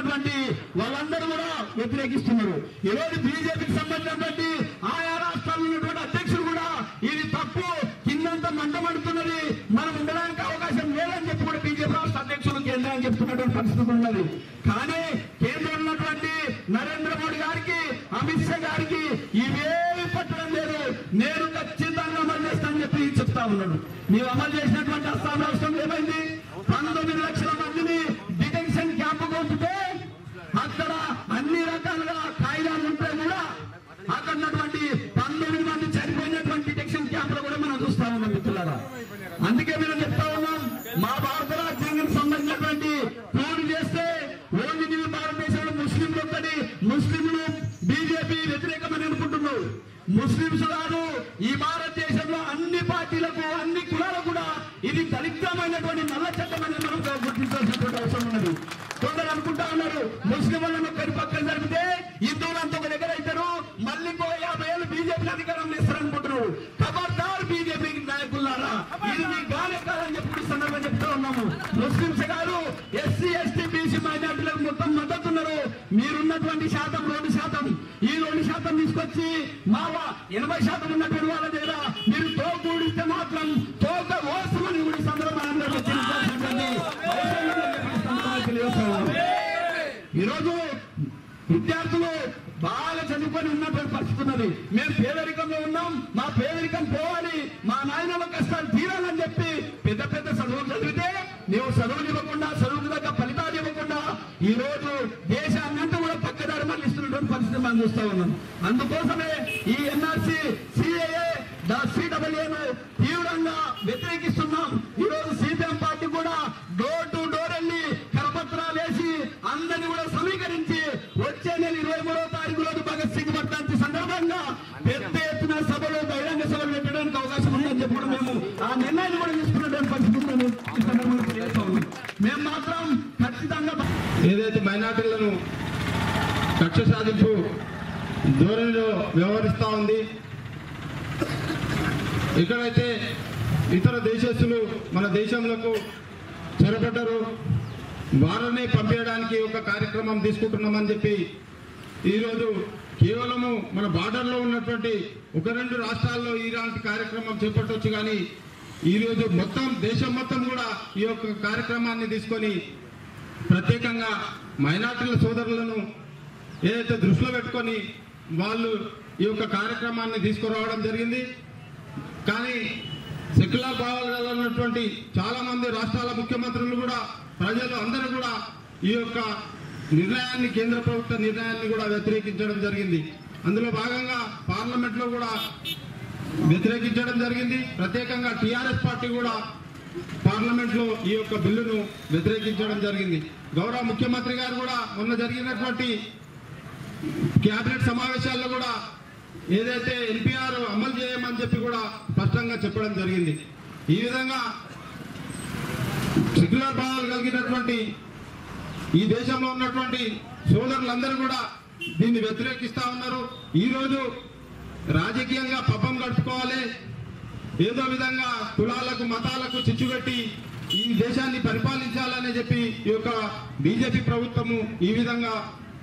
ఉన్నటువంటి వాళ్ళందరూ కూడా వ్యతిరేకిస్తున్నారు. ఈరోజు బీజేపీకి సంబంధించినటువంటి ఆయా రాష్ట్రాల్లో ఉన్నటువంటి అధ్యక్షులు కూడా ఇది తప్పు, కిందంతా మంటమంటున్నది, మనం ఉండడానికి అవకాశం లేదని చెప్పి కూడా బీజేపీ రాష్ట్ర అధ్యక్షులు కేంద్రానికి చెప్తున్నటువంటి పరిస్థితి ఉన్నది. కానీ కేంద్రంలో ఉన్నటువంటి నరేంద్ర మోడీ గారికి, అమిత్ షా గారికి ఇవేమి పట్టడం లేదు. నేను ఖచ్చితంగా అమలు చేస్తానని చెప్పి చెప్తా ఉన్నాడు. నీవు అమలు చేసినటువంటి అస్సాం రాష్ట్రం ఏమైంది? పంతొమ్మిది లక్షల మందిని డిటెన్షన్ క్యాంపు పంపితే అక్కడ అన్ని రకాలుగా కాయిదాలు ఉంటే కూడా అక్కడ ఉన్నటువంటి పంతొమ్మిది మంది చనిపోయినటువంటి డిటెన్షన్ క్యాంపులు కూడా మనం చూస్తా ఉన్నాం మిత్రులారా. అందుకే మేము చెప్తా ఉన్నాం, మా భారత రాజ్యాంగానికి సంబంధించినటువంటి పూర్తి చేస్తే ఓన్లీ నీవు భారతదేశంలో ముస్లింలు ఒక్కటి, ముస్లింలు బీజేపీ వ్యతిరేకమని అనుకుంటున్నావు. ముస్లింస్ కాదు, ఈ భారతదేశంలో అన్ని పార్టీలకు, అన్ని కులాలకు కూడా ఇది దరిద్రమైనటువంటి నల్ల చట్టం అనేది మనం గుర్తించాల్సినటువంటి అవసరం ఉన్నది. కొందరు అనుకుంటా ఉన్నారు, ముస్లిం వాళ్ళను ఒక్కరి పక్కన జరిపితే హిందువులంతా ఒక దగ్గర అవుతారు, మళ్ళీ ఇంకో యాభై ఏళ్ళు బీజేపీ అధికారంలో ఇస్తారనుకుంటున్నారు. ఖబర్దార్ బీజేపీ నాయకులారా, ఇది మీ గాలి కాదని చెప్పి సందర్భంగా చెప్తా ఉన్నాము. ముస్లింస్ గారు ఎస్సీ ఎస్టీ బీసీ మైనార్టీలకు మొత్తం మద్దతున్నారు. మీరున్నటువంటి శాతం రెండు శాతం, ఈ రెండు శాతం తీసుకొచ్చి మా ఎనభై శాతం ఉన్నటువంటి వాళ్ళ దగ్గర మీరు తోకూడిస్తే మాత్రం తోక ఓసమని కూడా సందర్భంగా ఈరోజు విద్యార్థులు బాగా చదువుకొని ఉన్నటువంటి పరిస్థితి ఉన్నది. మేము పేదరికంలో ఉన్నాం, మా పేదరికం పోవాలి, మా నాయనల కష్టాలు తీరాలని చెప్పి పెద్ద పెద్ద చదువులు చదివితే నీవు చదువులు ఇవ్వకుండా, చదువుకు తగ్గ ఫలితాలు ఇవ్వకుండా ఈ రోజు దేశాన్నంతా కూడా పక్కదారి మళ్ళిస్తున్నటువంటి పరిస్థితి మనం చూస్తా ఉన్నాం. అందుకోసమే ఈ ఎన్ఆర్సీ సిఏఏ సిడబ్ల్యూను తీవ్రంగా వ్యతిరేకిస్తున్నాం. ఈ రోజు సిపిఎం పార్టీ కూడా డోర్ టు డోర్ వెళ్ళి కరపత్రాలు వేసి అందరినీ కూడా సమీకరించి వచ్చే నెల ఇరవై మూడవ తారీఖు రోజు భగత్ సింగ్ వర్ధంతి సందర్భంగా పెద్ద ఎత్తున సభలు, బహిరంగ సభలు పెట్టడానికి అవకాశం ఉందని చెప్పి మేము ఆ నిర్ణయాన్ని కూడా తీసుకున్నటువంటి పరిస్థితులను ఈ సందర్భంగా తెలియజేస్తా ఉన్నాం. మేము మాత్రం ఖచ్చితంగా ఏదైతే మైనార్టీలను కక్ష సాధింపు ధోరణిలో వ్యవహరిస్తూ ఉంది, ఎక్కడైతే ఇతర దేశస్తులు మన దేశంలోకి చొరబడ్డారు వారిని పంపించడానికి ఒక కార్యక్రమం తీసుకుంటున్నామని చెప్పి ఈరోజు కేవలము మన బార్డర్లో ఉన్నటువంటి ఒక రెండు రాష్ట్రాల్లో ఇలాంటి కార్యక్రమం చేపట్టవచ్చు. కానీ ఈరోజు మొత్తం దేశం మొత్తం కూడా ఈ యొక్క కార్యక్రమాన్ని తీసుకొని ప్రత్యేకంగా మైనార్టీల సోదరులను ఏదైతే దృష్టిలో పెట్టుకొని వాళ్ళు ఈ యొక్క కార్యక్రమాన్ని తీసుకురావడం జరిగింది. కానీ సెక్యులర్ భావాలు ఉన్నటువంటి చాలా మంది రాష్ట్రాల ముఖ్యమంత్రులు కూడా, ప్రజలు అందరూ కూడా ఈ యొక్క నిర్ణయాన్ని, కేంద్ర ప్రభుత్వ నిర్ణయాన్ని కూడా వ్యతిరేకించడం జరిగింది. అందులో భాగంగా పార్లమెంట్ లో కూడా వ్యతిరేకించడం జరిగింది. ప్రత్యేకంగా టిఆర్ఎస్ పార్టీ కూడా పార్లమెంట్ లో ఈ యొక్క బిల్లును వ్యతిరేకించడం జరిగింది. గౌరవ ముఖ్యమంత్రి గారు కూడా మొన్న జరిగినటువంటి కేబినెట్ సమావేశాల్లో కూడా ఏదైతే ఎన్పిఆర్ అమలు చేయమని చెప్పి కూడా స్పష్టంగా చెప్పడం జరిగింది. ఈ విధంగా సెక్యులర్ భావాలు కలిగినటువంటి ఈ దేశంలో ఉన్నటువంటి సోదరులందరూ కూడా దీన్ని వ్యతిరేకిస్తా ఉన్నారు. ఈరోజు రాజకీయంగా పబ్బం గడుపుకోవాలి, ఏదో విధంగా కులాలకు మతాలకు చిచ్చుపెట్టి ఈ దేశాన్ని పరిపాలించాలని చెప్పి ఈ యొక్క బీజేపీ ప్రభుత్వము ఈ విధంగా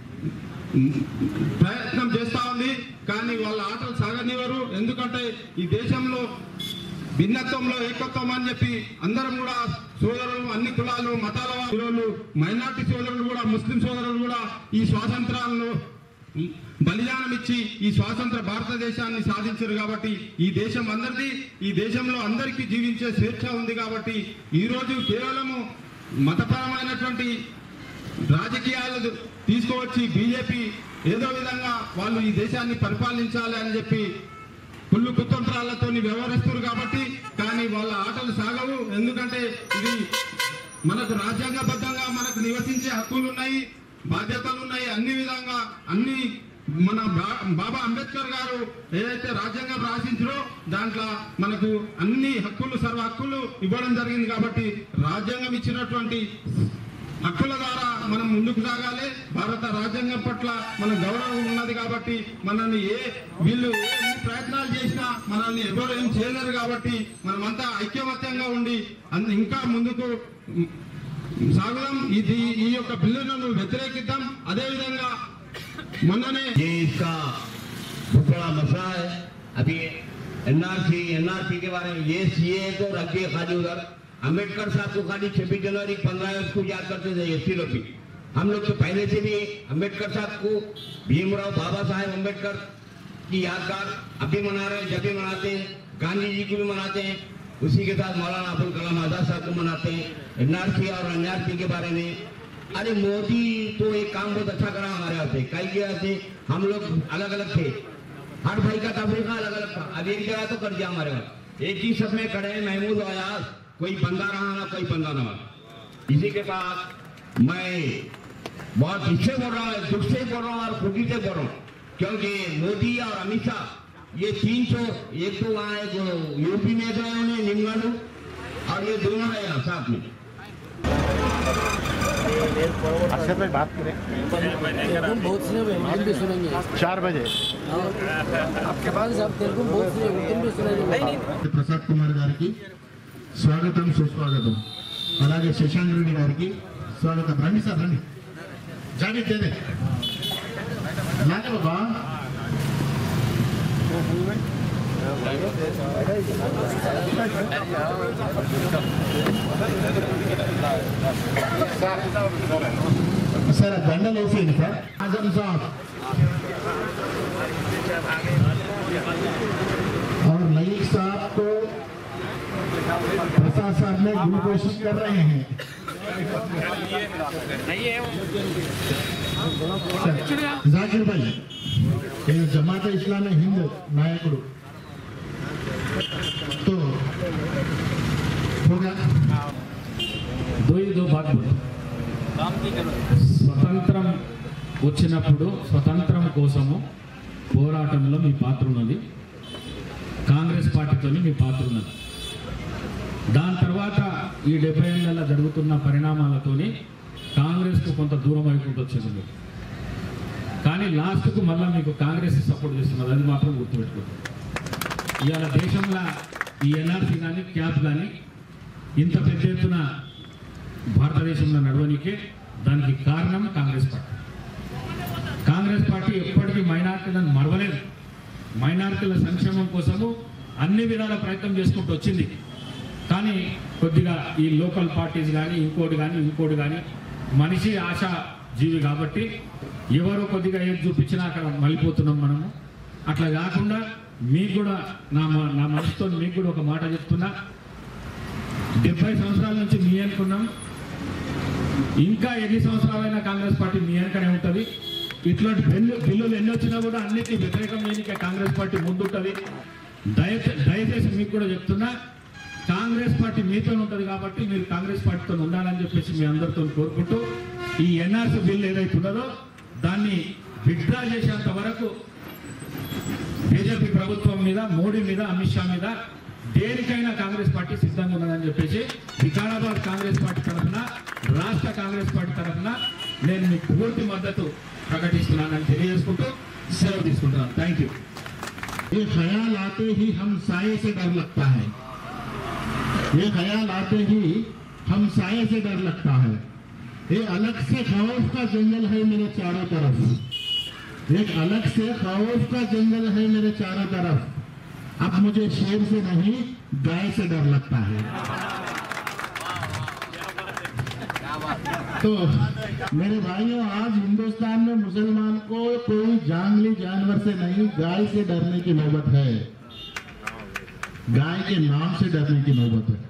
ప్రయత్నం చేస్తా ఉంది. కానీ వాళ్ళ ఆటలు సాగనివ్వరు. ఎందుకంటే ఈ దేశంలో భిన్నత్వంలో ఏకత్వం అని చెప్పి అందరం కూడా సోదరులు, అన్ని కులాలు మతాల వాళ్ళు, మైనార్టీ సోదరులు కూడా, ముస్లిం సోదరులు కూడా ఈ స్వాతంత్రాలను బలిదానం ఇచ్చి ఈ స్వాతంత్ర భారతదేశాన్ని సాధించారు. కాబట్టి ఈ దేశం అందరిది, ఈ దేశంలో అందరికీ జీవించే స్వేచ్ఛ ఉంది. కాబట్టి ఈ రోజు కేవలము మతపరమైనటువంటి రాజకీయాలు తీసుకువచ్చి బీజేపీ ఏదో విధంగా వాళ్ళు ఈ దేశాన్ని పరిపాలించాలి అని చెప్పి కుళ్ళు కుతంత్రాలతో వ్యవహరిస్తారు. కాబట్టి కానీ వాళ్ళ ఆటలు సాగవు. ఎందుకంటే ఇది మనకు రాజ్యాంగబద్ధంగా మనకు నివసించే హక్కులు ఉన్నాయి, బాధ్యతలు ఉన్నాయి. అన్ని విధంగా అన్ని మన బాబా అంబేద్కర్ గారు ఏదైతే రాజ్యాంగం రాసించారో దాంట్లో మనకు అన్ని హక్కులు, సర్వ హక్కులు ఇవ్వడం జరిగింది. కాబట్టి రాజ్యాంగం ఇచ్చినటువంటి హక్కుల ద్వారా మనం ముందుకు సాగాలి. భారత రాజ్యాంగం పట్ల మన గౌరవం ఉన్నది. కాబట్టి మనల్ని ఏ వీళ్ళు ఏ ప్రయత్నాలు చేసినా మనల్ని ఎవరు ఏం చేయలేరు. కాబట్టి మనమంతా ఐక్యమత్యంగా ఉండి ఇంకా ముందుకు సాగుదాం. ఇది ఈ యొక్క బిల్లులను వ్యతిరేకిద్దాం. అదేవిధంగా మొన్ననే ये इसका बहुत बड़ा मसला है. अभी एनआरसी एनआरसी के बारे में ये सीए को रखिए खाली उधर. अम्बेडकर साहब को खाली छब्बीस जनवरी पंद्रह अगस्त को याद करते थे एस टी लोग भी. हम लोग तो पहले से भी अम्बेडकर साहब को भीमराव बाबा साहेब अम्बेडकर की यादगार अभी मना रहे हैं, जब भी मनाते हैं. गांधी जी को भी मनाते हैं. उसी के साथ मौलाना अबुल कलाम आजाद साहब को मनाते हैं. एनआरसी और एनआरसी के बारे में अरे मोदी तो एक काम बहुत अच्छा करा हमारे यहाँ से. कई जगह से हम लोग अलग अलग थे, हर भाई का तफरीका अलग अलग था. अब एक जगह तो कर दिया हमारे यहाँ. एक ही सब में खड़े हैं महमूद अयाज, कोई बंदा रहा ना कोई बंदा ना. इसी के साथ मैं बहुत इससे बोल रहा हूँ, दुख से बोल रहा हूँ और खुशी से बोल रहा हूँ, क्योंकि मोदी और अमित शाह ये तीन सौ एक तो वहाँ एक यूपी में गए उन्हें निमगालू और ये दोनों है यहाँ साथ में. अक्षर भाई बात करें बहुत से हम भी सुनेंगे चार बजे आपके पास आप तेलुगु बहुत से उर्दू भी सुनेंगे. ప్రసాద్ కుమార్ గారికి స్వాగతం సుస్వాగతం. అలాగే శశాంక్ రెడ్డి గారికి స్వాగతం. రండి సార్ రండి. జాగ్రత్త చేదే లాగే బాబా. सर దండలు వేసేయండి సార్. आजम साहब और मलिक साहब को प्रसाद साहब ने गुलकोशिश कर रहे हैं. जाकिर भाई जमात इस्लाम हिंद नायकुడు तो होगा दो ही दो बात बोलो. స్వతంత్రం వచ్చినప్పుడు స్వతంత్రం కోసము పోరాటంలో మీ పాత్ర ఉన్నది. కాంగ్రెస్ పార్టీతోని మీ పాత్ర ఉన్నది. దాని తర్వాత ఈ డెబ్బై ఏళ్ళలో జరుగుతున్న పరిణామాలతోని కాంగ్రెస్కు కొంత దూరం అయిపోతూ వచ్చింది. కానీ లాస్ట్కు మళ్ళీ మీకు కాంగ్రెస్ సపోర్ట్ చేస్తున్నది, అది మాత్రం గుర్తుపెట్టుకోండి. ఇవాళ దేశంలో ఈ ఎన్ఆర్సీ కానీ క్యాప్ కానీ ఇంత పెద్ద ఎత్తున భారతదేశంలో నడవనికే దానికి కారణం కాంగ్రెస్ పార్టీ. కాంగ్రెస్ పార్టీ ఎప్పటికీ మైనార్టీలను మరవలేదు. మైనార్టీల సంక్షేమం కోసము అన్ని విధాల ప్రయత్నం చేసుకుంటూ వచ్చింది. కానీ కొద్దిగా ఈ లోకల్ పార్టీస్ కానీ ఇంకోటి కానీ ఇంకోటి కానీ మనిషి ఆశా జీవి కాబట్టి ఎవరో కొద్దిగా ఏది చూపించినా అక్కడ మళ్ళీపోతున్నాం మనము. అట్లా కాకుండా మీకు కూడా నా నా మనసుతో మీకు కూడా ఒక మాట చెప్తున్నా. డెబ్బై సంవత్సరాల నుంచి మీ అనుకున్నాం, ఇంకా ఎన్ని సంవత్సరాలైనా కాంగ్రెస్ పార్టీ మీ వెనకనే ఉంటుంది. ఇట్లాంటి బిల్లు బిల్లులు ఎన్ని వచ్చినా కూడా అన్నిటికీ వ్యతిరేకం లేనికే కాంగ్రెస్ పార్టీ ముందుంటుంది. దయచే దయచేసి మీకు కూడా చెప్తున్నా, కాంగ్రెస్ పార్టీ మీతో ఉంటుంది కాబట్టి మీరు కాంగ్రెస్ పార్టీతో ఉండాలని చెప్పేసి మీ అందరితో కోరుకుంటూ ఈ ఎన్ఆర్సీ బిల్ ఏదైతే ఉన్నదో దాన్ని విత్డ్రా చేసేంత వరకు బీజేపీ ప్రభుత్వం మీద, మోడీ మీద, అమిత్ షా మీద దేనికైనా కాంగ్రెస్ పార్టీ సిద్ధంగా ఉన్నదని చెప్పేసి వికారాబాద్ కాంగ్రెస్ పార్టీ తరఫున, రాష్ట్ర కాంగ్రెస్ పార్టీ తరఫున నేను మీకు పూర్తి మద్దతు ప్రకటిస్తున్నానని తెలియజేసుకుంటూ సెలవు తీసుకుంటున్నాను. Thank you. ये ख्याल आते ही हम साये से डर लगता है. ये ख्याल आते ही हम साये से डर लगता है. ये अलग से खौफ का जंगल है मेरे चारों तरफ. एक अलग से खौफ का जंगल है मेरे चारों तरफ. अब मुझे शेर से नहीं गाय से डर लगता है. तो मेरे भाइयों, आज हिंदुस्तान में मुसलमान को कोई जंगली जानवर से नहीं गाय से डरने की नौबत है. गाय के नाम से डरने की नौबत है.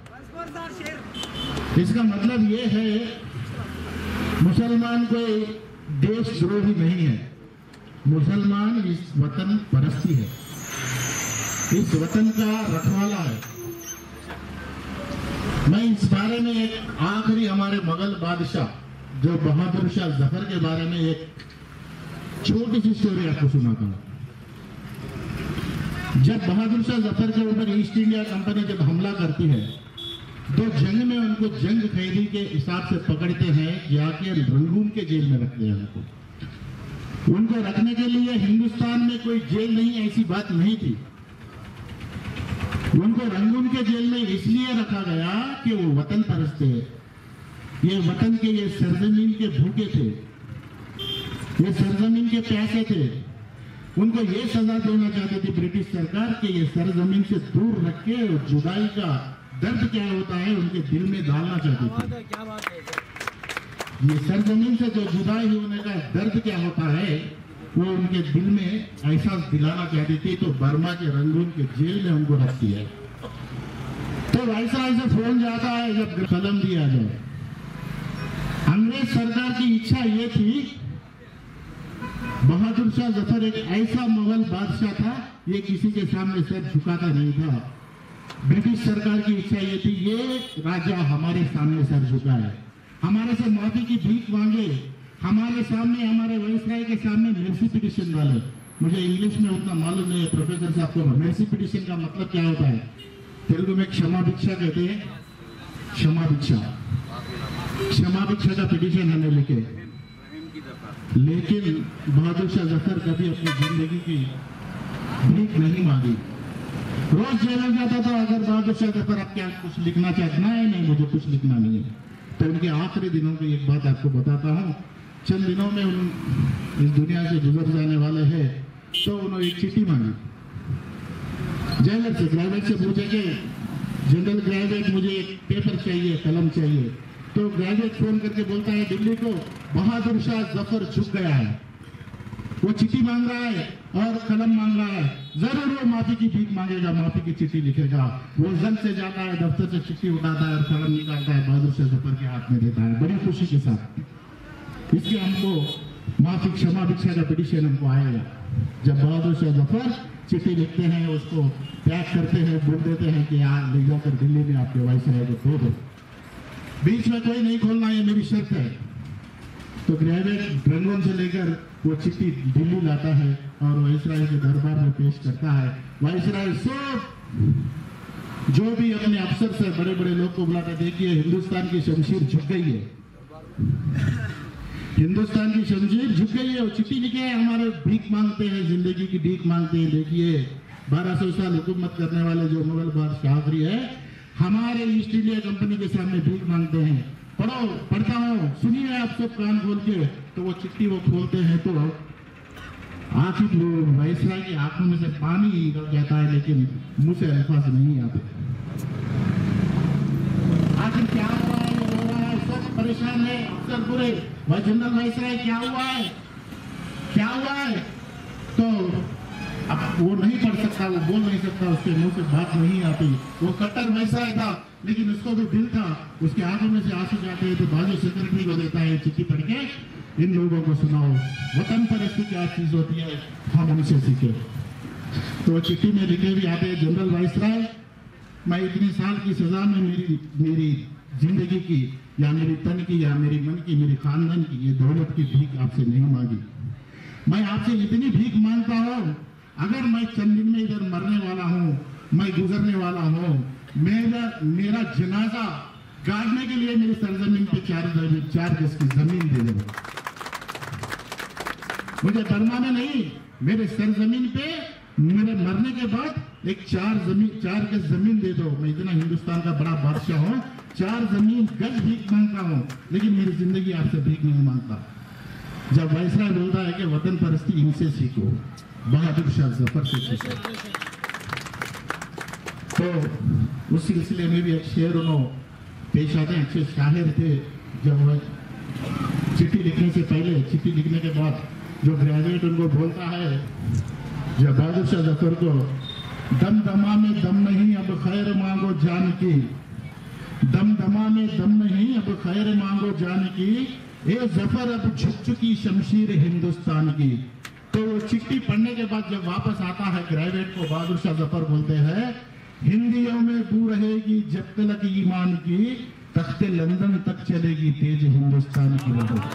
इसका मतलब ये है मुसलमान कोई देशद्रोही नहीं है. मुसलमान इस वतन परस्ती है, इस वतन का रखवाला है. मैं इस बारे में एक आखिरी हमारे मुगल बादशाह जो बहादुर शाह जफर के बारे में एक छोटी सी स्टोरी आपको सुनाता हूँ. जब बहादुर शाह जफर के ऊपर ईस्ट इंडिया कंपनी जब हमला करती है तो जंग में उनको जंग कैदी के हिसाब से पकड़ते हैं, जाके रंगून के जेल में रखते हैं. उनको उनको रखने के लिए हिंदुस्तान में कोई जेल नहीं, ऐसी बात नहीं थी. उनको रंगून के जेल में इसलिए रखा गया कि वो वतन परस्त है. ये वतन के, ये सरजमीन के भूखे थे, ये सरजमीन के प्यासे थे। उनको ये सजा देना चाहती थी ब्रिटिश सरकार कि ये सरजमीन से दूर रख के जुदाई का दर्द क्या होता है उनके दिल में डालना चाहती थी। ये सरजमीन से जो जुदाई होने का दर्द क्या होता है वो उनके दिल में एहसास दिलाना चाहती थी। तो बर्मा के रंगून के जेल में उनको रखती है। तो वैसा ऐसा फोन जाता है जब कलम दिया जाए। अंग्रेज सरकार की इच्छा ये थी, बहादुर शाह जफर एक ऐसा मुगल बादशाह था, ये किसी के सामने सर झुकाता नहीं था। ब्रिटिश सरकार की इच्छा ये थी, ये राजा हमारे सामने सर झुकाए, हमारे से माफी की भीख मांगे, हमारे सामने, हमारे वायसराय के सामने मेर्सी पिटिशन डाले। मुझे इंग्लिश में उतना मालूम नहीं है, प्रोफेसर साहब को मेर्सी पिटिशन का मतलब क्या होता है? तेलुगु में क्षमा भिक्षा कहते हैं, क्षमा भिक्षा, क्षमा भिक्षा का पिटिशन हमें लिखे। लेकिन बहादुर शाह जफर कभी अपनी जिंदगी की भीख नहीं मांगी। रोज जेल में जाता था, अगर बहादुर शाह जफर आप क्या कुछ लिखना चाहते? नहीं नहीं, मुझे कुछ लिखना नहीं है। तो उनके आखिरी दिनों की एक बात आपको बताता हूँ। चंद दिनों में उन इस दुनिया से गुजर जाने वाले हैं, तो उन्होंने एक चिट्ठी मांगी जेलर से, ग्रेजुएट से पूछे कि जनरल ग्रेजुएट मुझे एक पेपर चाहिए, कलम चाहिए। तो ग्रेजुएट फोन करके बोलता है दिल्ली को, बहादुर शाह जफर झुक गया है, वो चिट्ठी मांग रहा है और कलम मांग रहा है, जरूर वो माफी की भीख मांगेगा, माफी की चिट्ठी लिखेगा। वो जन से जाता है, दफ्तर से चिट्ठी उठाता है और कलम निकालता है, बहादुर शाह जफर के हाथ में देता है बड़ी खुशी के साथ। इसके हमको माफी, क्षमा भिक्षा का पिटिशन हमको आएगा। जब बहादुर शाह जफर चिट्ठी लिखते हैं, उसको पैक करते हैं, बोल देते हैं कि यार ले जाकर दिल्ली में आपके वायसराय को दो दो, बीच में कोई नहीं खोलना, ये मेरी शर्त है। तो ग्रेजुएट रंगून से लेकर वो चिट्ठी दिल्ली लाता है और वायसराय के दरबार में पेश करता है। वायसराय सब जो भी अपने अफसर से बड़े बड़े लोग को बुलाता, देखिए हिंदुस्तान की शमशीर झुक गई है, हिंदुस्तान की शमशीर झुक गई है। वो चिट्ठी लिखे है, हमारे भीख मांगते हैं, जिंदगी की भीख मांगते हैं। देखिए बारह सौ साल हुकूमत करने वाले जो मुगल बादशाह है, हमारे ईस्ट इंडिया कंपनी के सामने भीख मांगते हैं। पढ़ो, पढ़ता हूँ, सुनिए आप सब कान खोल के। तो वो चिट्ठी वो खोलते हैं तो आखिर वायसराय की आंखों में से पानी निकल जाता है, लेकिन मुंह से अल्फाज नहीं आते। आखिर क्या हुआ है, ये हो रहा है, सब परेशान है, अफसर पूरे, भाई जनरल वायसराय क्या हुआ है, क्या हुआ है? तो अब वो नहीं पढ़ सकता, वो बोल नहीं सकता, उसके मुंह से बात नहीं आती। वो कट्टर वायसराय था, लेकिन उसको भी दिल था, उसके आंखों में से आंसू जाते हैं। तो बाजू सेक्रेटरी को देता है चिट्ठी पढ़ के, इन लोगों को सुनाओ, वतन परस्ती क्या चीज होती है, हम उनसे सीखे। तो चिट्ठी में लिखे भी आते हैं, जनरल वायसराय, मैं इतनी साल की सजा में मेरी मेरी जिंदगी की या मेरी तन की या मेरी मन की, मेरी खानदान की, ये दौलत की भीख आपसे नहीं मांगी। मैं आपसे इतनी भीख मांगता हूँ, अगर मैं चंद दिन में इधर मरने वाला हूँ, मैं गुजरने वाला हूँ, मेरा मेरा जनाजा गाड़ने के लिए मेरी सरजमीन पे चार चार गज की जमीन दे दो। मुझे बर्मा में नहीं, मेरे सरजमीन पे मेरे मरने के बाद एक चार जमीन चार गज जमीन दे दो। मैं इतना हिंदुस्तान का बड़ा बादशाह हूँ, चार जमीन गज भीख मांगता हूँ, लेकिन मेरी जिंदगी आपसे भीख नहीं मांगता। जब वायसराय बोलता है कि वतन परस्ती इनसे सीखो, बहादुर शाह जफर से सीखो, तो उस सिलसिले में भी एक शेर उन्होंने पेश आते हैं। अच्छे शायर थे। जब वह चिट्ठी लिखने से पहले, चिट्ठी लिखने के बाद जो ग्रेजुएट उनको बोलता है, जब बहादुर शाह जफर को, दम दमा में दम नहीं अब खैर मांगो जान की, दम दमा में दम नहीं अब खैर मांगो जान की, ए जफर अब झुक चुकी शमशीर हिंदुस्तान की। तो वो चिट्ठी पढ़ने के बाद जब वापस आता है ग्रेजुएट को, बहादुर शाह जफर बोलते हैं, हिंदियों में बू रहेगी जब तक ईमान की, तख्ते लंदन तक चलेगी तेज हिंदुस्तान की लहर।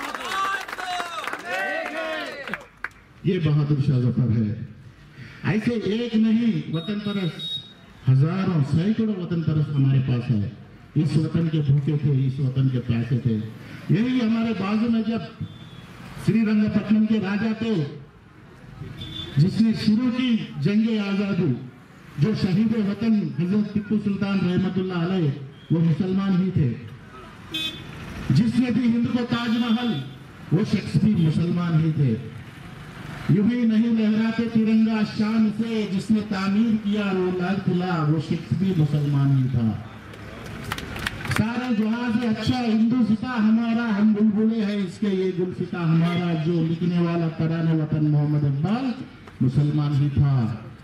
ये बहादुर शाह जफर है। ऐसे एक नहीं, वतन परस्त हजारों सैकड़ों वतन परस्त हमारे पास है। इस वतन के भूखे थे, इस वतन के प्यासे थे। यही हमारे बाजू में जब श्रीरंगपट्टनम के राजा थे, जिसने शुरू की जंगे आजादी, जो शहीद वतन हजरत टिप्पू सुल्तान रहमतुल्लाह अलैह, वो मुसलमान ही थे। जिसने भी हिंद को ताजमहल, वो शख्स भी मुसलमान ही थे। यूं ही नहीं लहराते तिरंगा शान से, जिसने तामीर किया वो लाल किला, वो शख्स भी मुसलमान ही था। सारे जहां से अच्छा हिंदू सिता हमारा, हम बुलबुले हैं इसके ये गुलसिता हमारा, जो लिखने वाला तराने वतन मोहम्मद इकबाल मुसलमान ही था।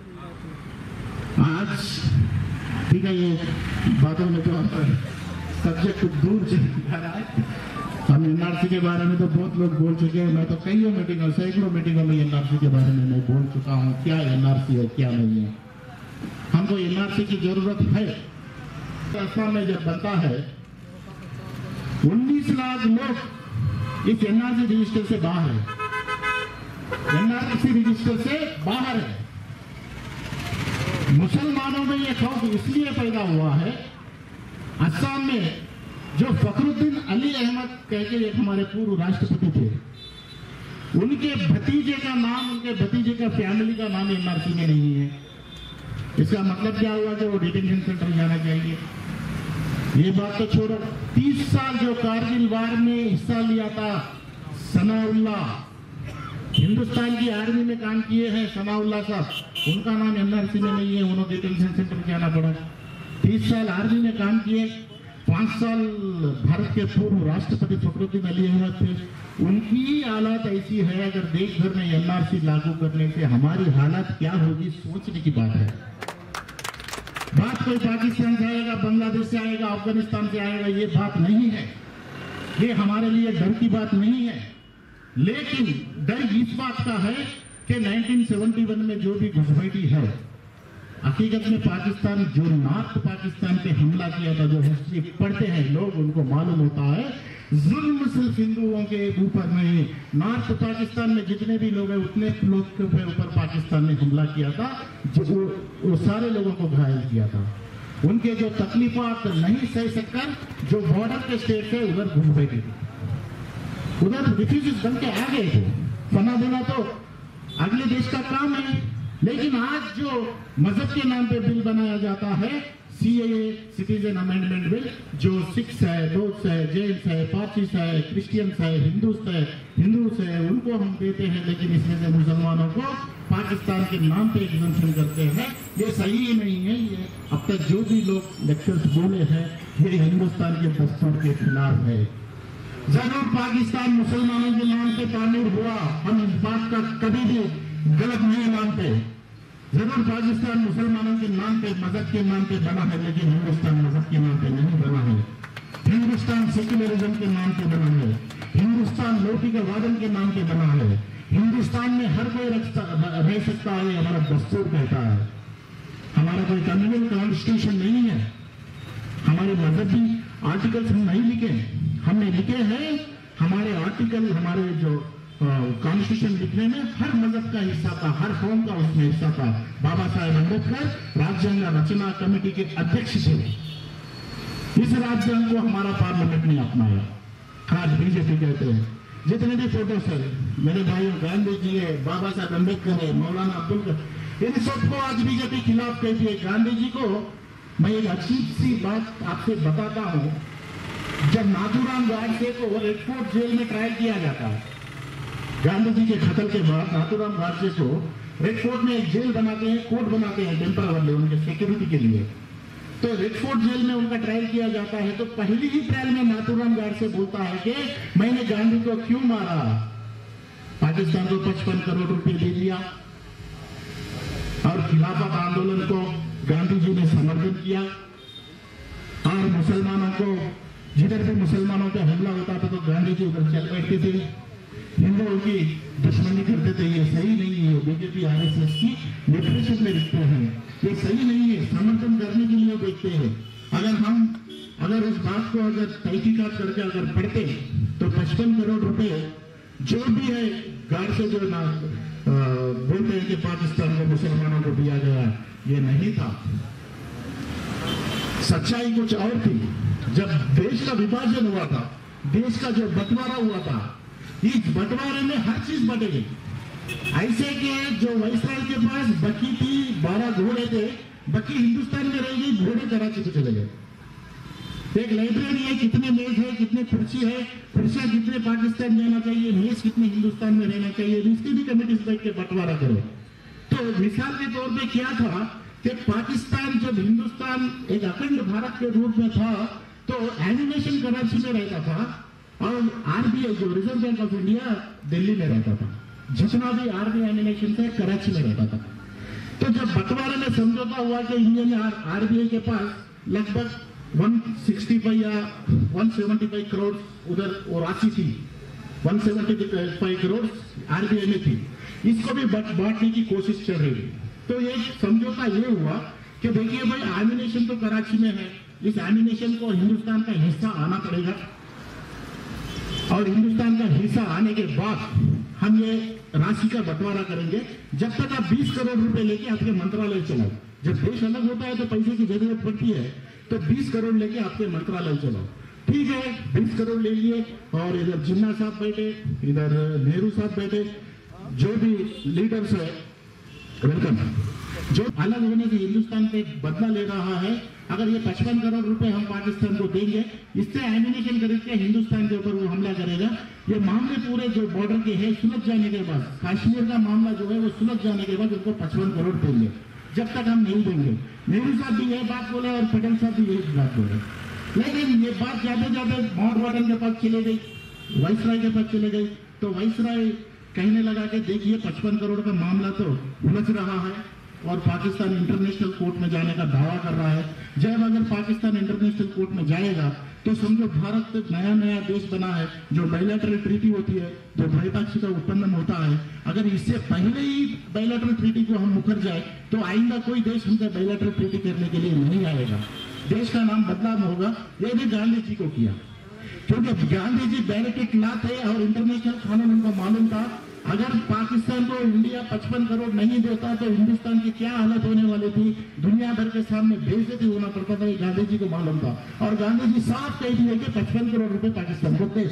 आज ठीक है, ये बातों में तो सब्जेक्ट दूर चल जा रहा है। हम एनआरसी के बारे में तो बहुत लोग बोल चुके हैं। मैं तो कई मीटिंगों सैकड़ों मीटिंगों में एनआरसी के बारे में मैं बोल चुका हूँ, क्या एनआरसी है क्या नहीं है। हमको एनआरसी की जरूरत है। असम में जब बनता है उन्नीस लाख लोग इस एनआरसी रजिस्टर से बाहर है, एनआरसी रजिस्टर से बाहर है। मुसलमानों में यह खौफ इसलिए पैदा हुआ है, असम में जो फखरुद्दीन अली अहमद कह के एक हमारे पूर्व राष्ट्रपति थे, उनके भतीजे का नाम, उनके भतीजे का फैमिली का नाम एनआरसी में नहीं है। इसका मतलब क्या हुआ कि वो डिटेंशन सेंटर जाना चाहिए। ये बात तो छोड़ो, तीस साल जो कारगिल वार में हिस्सा लिया था सनाउल्लाह, हिंदुस्तान की आर्मी में काम किए हैं सनाउल्लाह साहब, उनका नाम एनआरसी में नहीं है, उन्होंने डिटेंशन सेंटर जाना पड़ा। तीस साल आर्मी में काम किए, पांच साल भारत के पूर्व राष्ट्रपति फखरुद्दीन अली अहमद थे, उनकी हालत ऐसी है। अगर देश भर में एनआरसी लागू करने से हमारी हालत क्या होगी, सोचने की बात है। बात कोई पाकिस्तान से आएगा, बांग्लादेश से आएगा, अफगानिस्तान से आएगा, ये बात नहीं है। ये हमारे लिए डर की बात नहीं है, लेकिन डर इस बात का है कि उन्नीस सौ इकहत्तर में जो भी घुसपैठी है, हकीकत में पाकिस्तान जो नॉर्थ पाकिस्तान पे हमला किया था, जो हिस्ट्री पढ़ते हैं लोग उनको मालूम होता है, जुल्म सिर्फ हिंदुओं के ऊपर नहीं, नॉर्थ पाकिस्तान में जितने भी लोग हैं उतने लोग के ऊपर पाकिस्तान ने हमला किया था, जो वो सारे लोगों को घायल किया था। उनके जो तकलीफात नहीं सह सककर जो बॉर्डर के स्टेट थे उधर घुस बैठे थे, उधर रिफ्यूजीज बन के आ गए थे। फना देना तो अगले देश का काम है, लेकिन आज जो मजहब के नाम पे बिल बनाया जाता है, सीएए सिटीजन अमेंडमेंट बिल, जो सिख्स है, बौद्ध है, जैन है, पारसीस है, क्रिश्चियंस है, हिंदूस है, हिंदूस है, उनको हम देते हैं, लेकिन इसमें से मुसलमानों को पाकिस्तान के नाम पे एग्जम्पशन करते हैं। ये सही नहीं है। ये अब तक जो भी लोग लेक्चर्स बोले हैं, ये हिंदुस्तान के दस्तूर के खिलाफ है। जरूर पाकिस्तान मुसलमानों के नाम पे तामीर हुआ, हम इस बात का कभी भी गलत नहीं मानते। जरूर पाकिस्तान मुसलमानों के नाम पे, मजहब के नाम पे बना है, लेकिन हिंदुस्तान मजहब के नाम पे नहीं बना है। हिंदुस्तान सेक्युलरिज्म के नाम पे बना है, हिंदुस्तान लौकिकवादन के नाम पे बना है। हिंदुस्तान में हर कोई रह सकता है, हमारा दस्तूर कहता है। हमारा कोई कम्युनल कॉन्स्टिट्यूशन नहीं है, हमारे मजहबी आर्टिकल्स हम नहीं लिखे, हमने लिखे हैं हमारे आर्टिकल, हमारे जो कॉन्स्टिट्यूशन लिखने में हर मजहब का हिस्सा था, हर कौम का उसमें हिस्सा था। बाबा साहेब अम्बेडकर राज्यांग रचना कमेटी के अध्यक्ष थे। इस राज्यांग को हमारा पार्लियामेंट ने अपनाया, आज बीजेपी कहते हैं। जितने भी फोटोस है मेरे भाइयों, गांधी जी है, बाबा साहेब अम्बेडकर है, मौलाना अब्दुल कलाम, इन सबको आज बीजेपी खिलाफ कहती है। गांधी जी को मैं एक अजीब सी बात आपसे बताता हूँ। जब नाथूराम गोडसे को रेड फोर्ट जेल में ट्रायल किया जाता है, गांधी जी के कत्ल के बाद नाथूराम गोडसे को रेड फोर्ट में एक जेल बनाते हैं, कोर्ट बनाते हैं टेम्पररी उनके सिक्योरिटी के लिए। तो रेड फोर्ट जेल में उनका ट्रायल किया जाता है, तो पहली ही ट्रायल में नाथूराम गोडसे बोलता है कि मैंने गांधी को क्यों मारा, पाकिस्तान को पचपन करोड़ रुपए दे दिया और खिलाफत आंदोलन को गांधी जी ने समर्थन किया, और मुसलमानों को जिधर भी मुसलमानों पे हमला होता था तो गांधी जी उधर चल बैठते थे, हिंदुओं की दुश्मनी करते थे। ये सही नहीं है। बीजेपी आरएसएस की लिटरेचर में लिखते हैं, ये सही नहीं है। समर्थन करने के लिए देखते हैं। अगर हम अगर इस बात को अगर तहकीकात करके अगर पढ़ते तो पचपन करोड़ रुपए जो भी है गाड़ से जो ना बोलते हैं कि पाकिस्तान को मुसलमानों को दिया गया, ये नहीं था। सच्चाई कुछ और थी। जब देश का विभाजन हुआ था, देश का जो बंटवारा हुआ था, इस बंटवारे में हर चीज बटेगी। ऐसे कि जो वायसराय के पास बकी थी, बारह घोड़े थे, बकी हिंदुस्तान में रह गई, घोड़े कराची को चले गए। एक लाइब्रेरी है, कितने मेज है, कितने कुर्सी है, कुर्सियां कितने पाकिस्तान जाना चाहिए, मेज कितने हिंदुस्तान में रहना चाहिए, इसकी भी कमेटी से बैठ के बंटवारा करो। तो मिसाल के तौर पे क्या था कि पाकिस्तान जब हिंदुस्तान एक अखंड भारत के रूप में था तो एनिमेशन कराची में रहता था और आरबीआई जो Reserve Bank of India Delhi में रहता था। जितना भी आरबीआई एनिमेशन था कराची में रहता था। तो जब बंटवारे में समझौता हुआ कि इंडियन आरबीआई के पास लगभग एक सौ पैंसठ या एक सौ पचहत्तर करोड़ उधर वो राशि थी, एक सौ पचहत्तर करोड़ आरबीआई में थी, इसको भी बांटने की कोशिश चल रही है। तो ये समझौता ये हुआ कि देखिए भाई एनिमेशन तो कराची में है, इस एनिमेशन को हिंदुस्तान का हिस्सा आना पड़ेगा और हिंदुस्तान का हिस्सा आने के बाद हम ये राशि का बंटवारा करेंगे। जब तक आप बीस करोड़ रुपए लेके आपके मंत्रालय चलाओ, जब देश अलग होता है तो पैसे की जरूरत पड़ती है, तो बीस करोड़ लेके आपके मंत्रालय चलाओ। ठीक है, बीस करोड़ ले लिए और इधर जिन्ना साहब बैठे, इधर नेहरू साहब बैठे, जो भी लीडर्स है वेलकम, जो अलग होने से हिंदुस्तान पे बदला ले रहा है। अगर ये पचपन करोड़ रुपए हम पाकिस्तान को देंगे, इससे एनिमेशन खरीद के हिंदुस्तान के ऊपर वो हमला करेगा। ये मामले पूरे जो बॉर्डर के है सुलझ जाने के बाद, कश्मीर का मामला जो है वो सुलझ जाने के बाद उनको पचपन करोड़ देंगे। जब तक हम नहीं देंगे, नेहरू साहब भी यही बात बोले और पटेल साहब भी यही बात बोले, लेकिन ये बात जाते जाते माउंट बैटन के पास चले गई, वाइसराय के पास चले गई। तो वाइसराय कहने लगा कि देखिए पचपन करोड़ का मामला तो उलझ रहा है और पाकिस्तान इंटरनेशनल कोर्ट में जाने का दावा कर रहा है। जब अगर पाकिस्तान इंटरनेशनल कोर्ट में जाएगा तो समझो भारत नया नया देश बना है, जो बायलैटरल ट्रीटी होती है, जो द्वैपाक्षिक उत्पन्न होता है, अगर इससे पहले ही बायलैटरल ट्रीटी को हम मुकर जाए तो आइंदा कोई देश हमसे बायलैटरल ट्रीटी करने के लिए नहीं आएगा, देश का नाम बदनाम होगा। ये भी गांधी जी को किया, क्योंकि गांधी जी बैरिकेड ला थे और इंटरनेशनल कानून उनको मालूम था। अगर पाकिस्तान को इंडिया पचपन करोड़ नहीं देता तो हिंदुस्तान की क्या हालत होने वाली थी, दुनिया भर के सामने बेइज्जती होना पड़ता था, ये गांधी जी को मालूम था। और गांधी जी साफ कह दिए कि पचपन करोड़ रुपए पाकिस्तान को दे।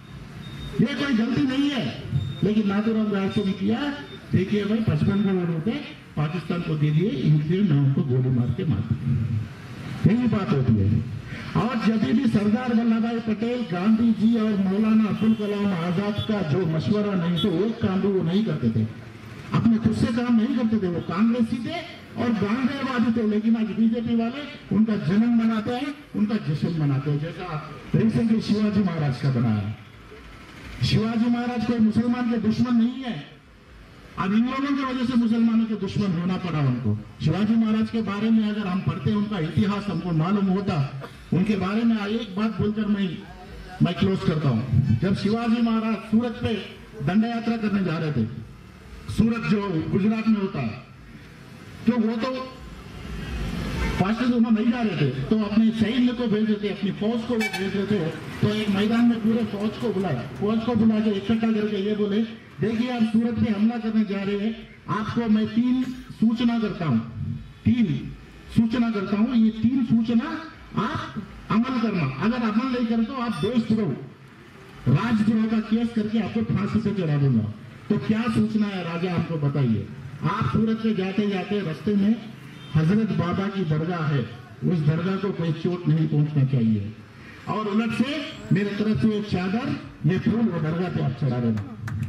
ये कोई गलती नहीं है, लेकिन नाथूराम गोडसे ने किया। देखिए भाई पचपन करोड़ रुपए पाकिस्तान को दे दिए, इनके नाम को गोली मार के मार दिए, यही बात होती है। और जब भी सरदार वल्लभ भाई पटेल, गांधी जी और मौलाना अब्दुल कलाम आजाद का जो मशवरा नहीं तो एक काम भी वो नहीं करते थे, अपने खुद से काम नहीं करते थे, वो कांग्रेसी थे और गांधीवादी थे। लेकिन आज बीजेपी वाले उनका जन्म मनाते हैं, उनका जश्न मनाते हैं, जैसा रिसेंटली शिवाजी महाराज का बनाया। शिवाजी महाराज कोई मुसलमान के दुश्मन नहीं है, अब इन लोगों की वजह से मुसलमानों के दुश्मन होना पड़ा उनको। शिवाजी महाराज के बारे में अगर हम पढ़ते, उनका इतिहास हमको मालूम होता, उनके बारे में एक बात बोलकर मैं मैं क्लोज करता हूँ। जब शिवाजी महाराज सूरत पे दंड यात्रा करने जा रहे थे, सूरत जो गुजरात में होता है, तो वो तो फास्टर वहां नहीं जा रहे थे, तो अपने सैन्य को भेज रहे थे, अपनी फौज को वो भेज रहे थे। तो एक मैदान में पूरे फौज को बुलाया, फौज को बुला के इकट्ठा करके ये बोले, देखिए आप सूरत पे हमला करने जा रहे हैं, आपको मैं तीन सूचना करता हूँ, तीन सूचना करता हूँ, ये तीन सूचना आप अमल करना। अगर अमल नहीं करते तो आप देशद्रोह, राजद्रोह का केस करके आपको फांसी पे चढ़ा दूंगा। तो क्या सूचना है राजा, हमको बताइए। आप सूरत पे जाते जाते रास्ते में हजरत बाबा की दरगाह है, उस दरगाह को कोई चोट नहीं पहुंचना चाहिए, और उलट से मेरे तरफ से एक चादर, ये फूल वो दरगाह पे आप चढ़ा देना।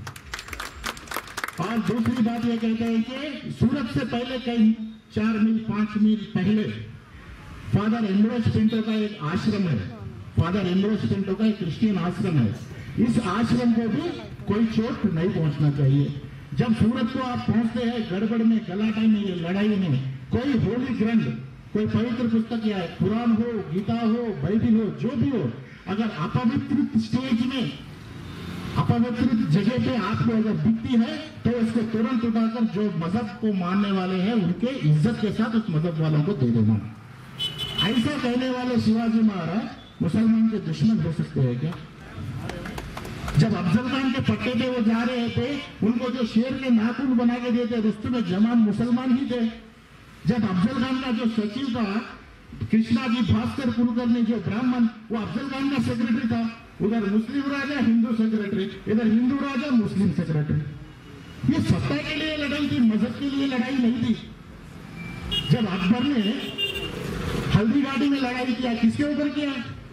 और दूसरी बात ये कहते हैं कि सूरत से पहले कई चार मील पांच मील पहले फादर एम्ब्रोस पिंटो का एक आश्रम है, फादर एम्ब्रोस पिंटो का एक क्रिश्चियन आश्रम है। इस आश्रम को भी कोई चोट नहीं पहुंचना चाहिए। जब सूरत को आप पहुंचते हैं गड़बड़ में, गलाटे में, लड़ाई में, कोई होली ग्रंथ, कोई पवित्र पुस्तक या कुरान हो, गीता हो, बाइबिल हो, जो भी हो, अगर अपवित्र स्टेज में, अपवित्र जगह पे आपको अगर दिखती है तो उसको तुरंत उठाकर जो मजहब को मानने वाले हैं उनके इज्जत के साथ उस मजहब वालों को दे देना। ऐसा कहने वाले शिवाजी महाराज मुसलमान के दुश्मन हो सकते हैं क्या? जब अफजल खान के पट्टे पे वो जा रहे थे, उनको जो शेर के नाखून बना के देते, रुस्तुम जमान मुसलमान ही थे। जब अफजल खान का जो सचिव था कृष्णाजी भास्कर कुलकर्णी, जो ब्राह्मण, वो अफजल खान का सेक्रेटरी था। उधर मुस्लिम राजा हिंदू सेक्रेटरी, इधर हिंदू राजा मुस्लिम सेक्रेटरी। ये सत्ता के लिए लड़ाई थी, मजहब के लिए लड़ाई नहीं थी। जब अकबर ने हल्दी घाटी में लड़ाई किया, किसके ऊपर किया?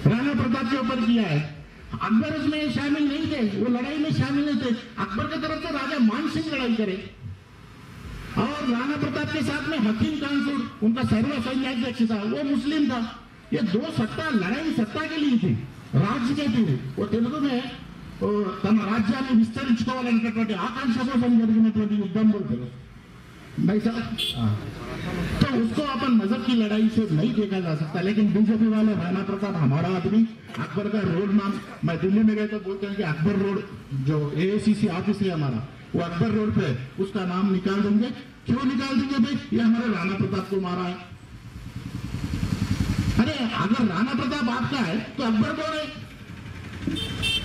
राणा प्रताप के ऊपर किया है। अकबर उसमें शामिल नहीं थे, वो लड़ाई में शामिल नहीं थे। अकबर की तरफ से राजा मान सिंह लड़ाई करे और राणा प्रताप के साथ में हकीम कानसूर उनका सर्व सैन्याध्यक्ष था, वो मुस्लिम था। ये दो सत्ता लड़ाई सत्ता के लिए थी, राज्य के लिए। वो तेलुगु में తమ రాజ్యాన్ని విస్తరించుకోవాలనేటటువంటి ఆకాంక్ష కోసం జరిగినటువంటి యుద్ధం बोलते भाई साहब। तो उसको अपन मजहब की लड़ाई से नहीं देखा जा सकता। लेकिन बीजेपी वाले राणा प्रताप हमारा आदमी, अकबर का रोड नाम, मैं दिल्ली में गए तो बोलते हैं कि अकबर रोड जो एआईसीसी ऑफिस है हमारा, वो अकबर रोड पे उसका नाम निकाल देंगे। क्यों निकाल देंगे भाई? ये हमारे राणा प्रताप को मारा है। अरे अगर राणा प्रताप आपका है तो अकबर कौन है?